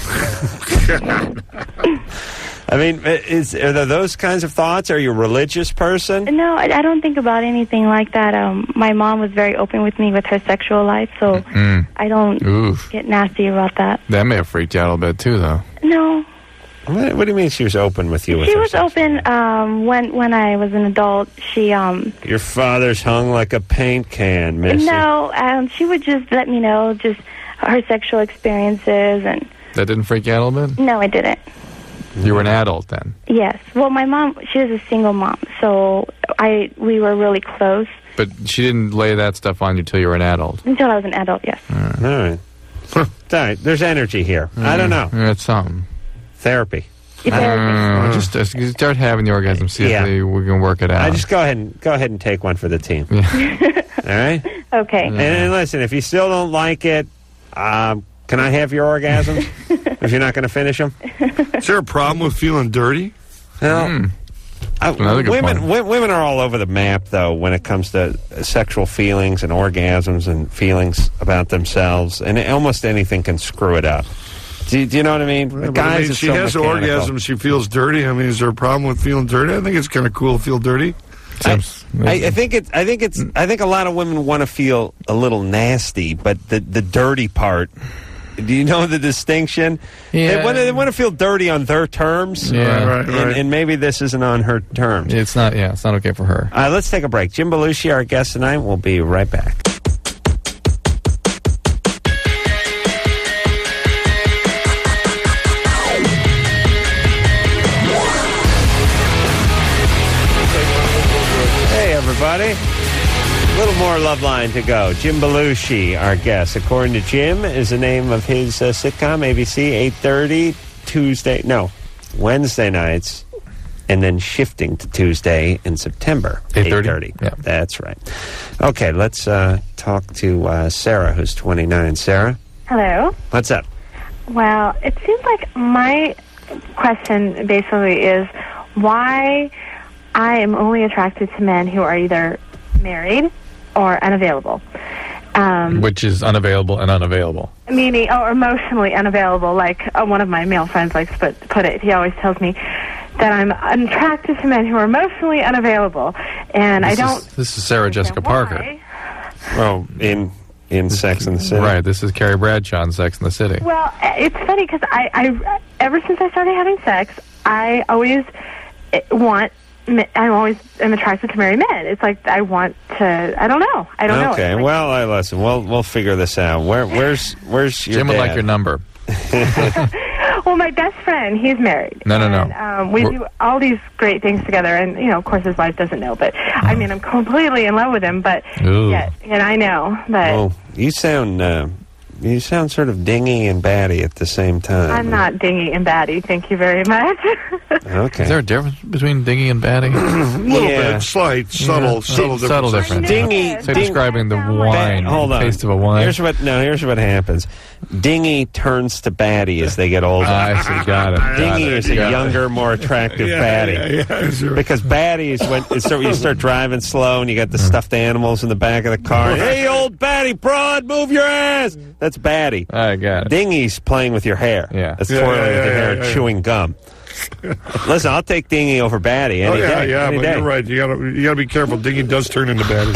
Are there those kinds of thoughts? Are you a religious person? No, I don't think about anything like that. My mom was very open with me with her sexual life, so I don't get nasty about that. That may have freaked you out a little bit, too, though. No. What do you mean she was open with you? She was open when I was an adult. She Your father's hung like a paint can, Missy. No, she would just let me know, her sexual experiences. And that didn't freak you out a little bit? No, it didn't. You were an adult then? Yes. Well, my mom, she was a single mom, so we were really close. But she didn't lay that stuff on you until you were an adult? Until I was an adult, yes. All right. All right. There's energy here. I don't know. It's something. Therapy. Just start having the orgasm. See if we can work it out. I just go ahead and take one for the team. All right. Okay. And listen, if you still don't like it, can I have your orgasms? If you're not going to finish them. Is there a problem with feeling dirty? Well, women are all over the map, though, when it comes to sexual feelings and orgasms and feelings about themselves, and almost anything can screw it up. Do you know what I mean? Guys, she has orgasms. She feels dirty. I mean, is there a problem with feeling dirty? I think it's kind of cool to feel dirty. I think a lot of women want to feel a little nasty, but the dirty part. Do you know the distinction? Yeah. They want to feel dirty on their terms. Yeah, right. And maybe this isn't on her terms. It's not. Yeah, it's not okay for her. Let's take a break. Jim Belushi, our guest tonight. We'll be right back. Hey, everybody. A little more Loveline to go. Jim Belushi, our guest. According to Jim, is the name of his sitcom, ABC, 8:30, Wednesday nights, and then shifting to Tuesday in September, 8:30. Yeah. That's right. Okay, let's talk to Sarah, who's 29. Sarah? Hello. What's up? Well, it seems like my question basically is why I am only attracted to men who are either married or unavailable. Which is unavailable and unavailable. Meaning, or emotionally unavailable, like one of my male friends likes to put it. He always tells me that I'm attracted to men who are emotionally unavailable, and This is Sarah Jessica Parker. Well, in Sex and the City. Right, this is Carrie Bradshaw in Sex and the City. Well, it's funny because I ever since I started having sex, I always am attracted to married men. It's like I want to. I don't know. Okay. Like, well, listen. We'll figure this out. Where's your Jim dad? would like your number. Well, my best friend, he's married. No. We do all these great things together, and of course, his wife doesn't know. But I mean, I'm completely in love with him. But yet, and I know that. Oh, you sound sort of dingy and batty at the same time. I'm not dingy and batty. Thank you very much. Okay. Is there a difference between dingy and batty? A little bit, slight, subtle difference. Dingy. Say describing the wine. Hold on. Taste of a wine. Here's what happens. Dingy turns to batty as they get older. I see. Got it. Dingy is a younger, more attractive batty. Yeah, sure. Because batty is when you start driving slow and you got the stuffed animals in the back of the car. Hey, old batty broad, move your ass. That's batty. I got it. Dingy's playing with your hair. Yeah. That's twirling with your hair and chewing gum. Listen, I'll take dingy over batty any day. But you're right. You gotta be careful. Dingy does turn into batty.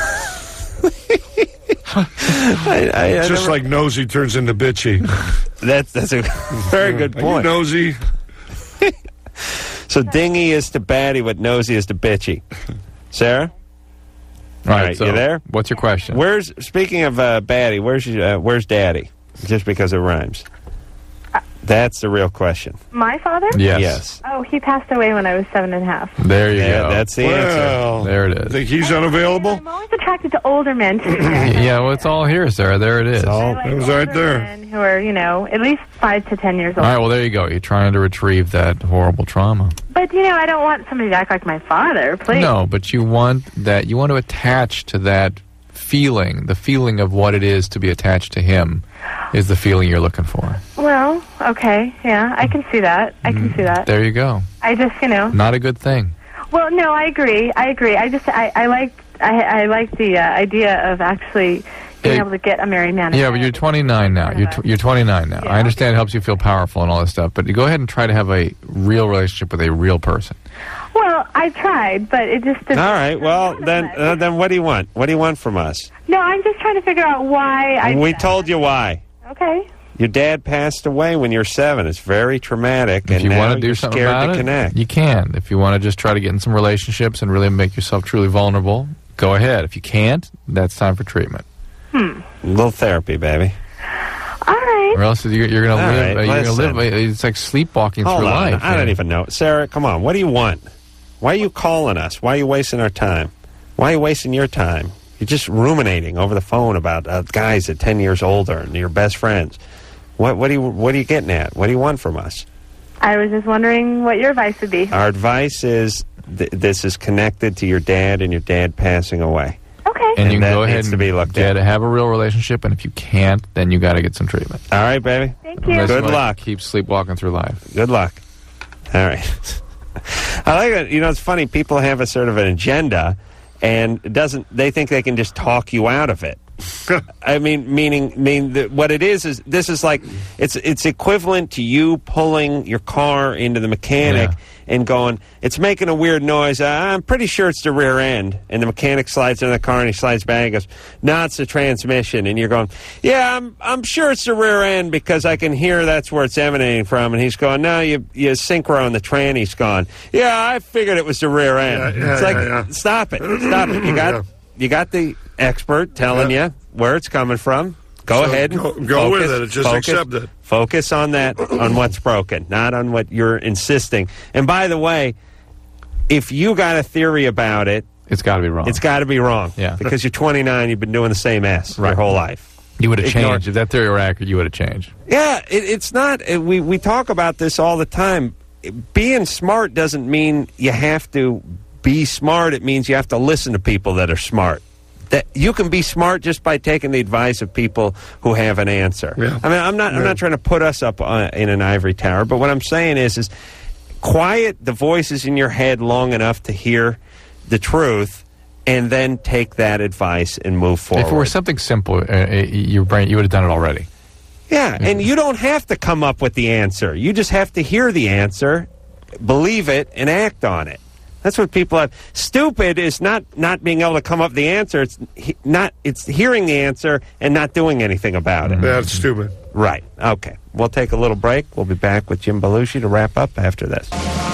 Just like nosy turns into bitchy. That's a very good point. Are you nosy? So dingy is to batty what nosy is to bitchy. Sarah? All right, so you there? What's your question? Speaking of batty, where's daddy? Just because it rhymes. That's the real question. My father? Yes. Oh, he passed away when I was 7.5. There you go. That's the answer. There it is. Think he's unavailable? I'm always attracted to older men, too. Yeah, well, it's all here, Sarah. There it is. It was right there. Men who are, at least 5 to 10 years old. All right, well, there you go. You're trying to retrieve that horrible trauma. But, I don't want somebody to act like my father, please. No, but you want to attach to that feeling, the feeling of what it is to be attached to him is the feeling you're looking for. Well, okay, yeah, I can see that. I can see that. There you go. I just, Not a good thing. Well, no, I agree. I like the idea of actually being able to get a married man. Yeah, but you're 29 now. You're 29 now. Yeah, I understand it helps you feel powerful and all this stuff, but you go ahead and try to have a real relationship with a real person. Well, I tried, but it just didn't. All right, well, then what do you want? What do you want from us? No, I'm just trying to figure out why We told you why. Okay. Your dad passed away when you're 7. It's very traumatic, If and you now want to do you're something scared about to it, connect. you can. If you want to just try to get in some relationships and really make yourself truly vulnerable, go ahead. If you can't, that's time for treatment. A little therapy, baby. Or else you're going to live. Right, you're going to live. It's like sleepwalking through life. I don't even know. Sarah, come on. What do you want? Why are you calling us? Why are you wasting our time? Why are you wasting your time? You're just ruminating over the phone about guys at 10 years older and your best friends. What are you getting at? What do you want from us? I was just wondering what your advice would be. Our advice is this is connected to your dad and your dad passing away. Okay. And you can go ahead to be looked at. at. Have a real relationship, and if you can't, then you got to get some treatment. All right, baby. Thank you. Good luck. Keep sleepwalking through life. Good luck. All right. I like it. You know, it's funny. People have a sort of an agenda, and they think they can just talk you out of it. I mean, what it is this is like it's equivalent to you pulling your car into the mechanic and going, it's making a weird noise. I'm pretty sure it's the rear end. And the mechanic slides into the car and he slides back and goes, no, it's the transmission. And you're going, yeah, I'm sure it's the rear end because I can hear that's where it's emanating from. And he's going, no, you synchro and the tranny's gone. Yeah, I figured it was the rear end. Stop it. You got the expert telling you where it's coming from. Go ahead and go with it. Just accept it. Focus on that, on what's broken, not on what you're insisting. And by the way, if you got a theory about it, it's got to be wrong. It's got to be wrong. Yeah. Because you're 29, you've been doing the same S your whole life. You would have changed. If that theory were accurate, you would have changed. Yeah, it's not. We talk about this all the time. Being smart doesn't mean you have to be smart. It means you have to listen to people that are smart. That you can be smart just by taking the advice of people who have an answer. Yeah. I mean, I'm not trying to put us up in an ivory tower, but what I'm saying is quiet the voices in your head long enough to hear the truth, and then take that advice and move forward. If it were something simple, your brain, you would have done it already. Yeah, and you don't have to come up with the answer. You just have to hear the answer, believe it, and act on it. That's what people have. Stupid is not being able to come up with the answer. It's hearing the answer and not doing anything about it. That's stupid. Right. Okay. We'll take a little break. We'll be back with Jim Belushi to wrap up after this.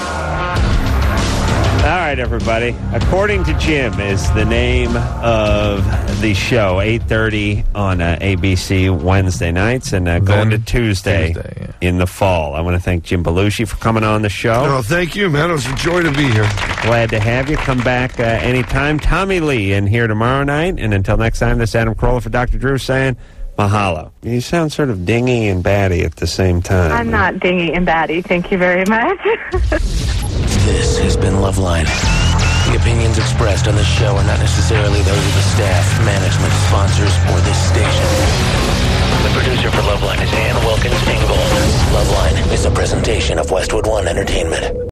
All right, everybody. According to Jim is the name of the show, 8:30 on ABC Wednesday nights, and going to Tuesday in the fall. I want to thank Jim Belushi for coming on the show. No, thank you, man. It was a joy to be here. Glad to have you. Come back anytime. Tommy Lee in here tomorrow night. And until next time, this is Adam Carolla for Dr. Drew saying mahalo. You sound sort of dingy and batty at the same time. I'm not dingy and batty. Thank you very much. This has been Loveline. The opinions expressed on this show are not necessarily those of the staff, management, sponsors, or this station. The producer for Loveline is Ann Wilkins-Ingold. Loveline is a presentation of Westwood One Entertainment.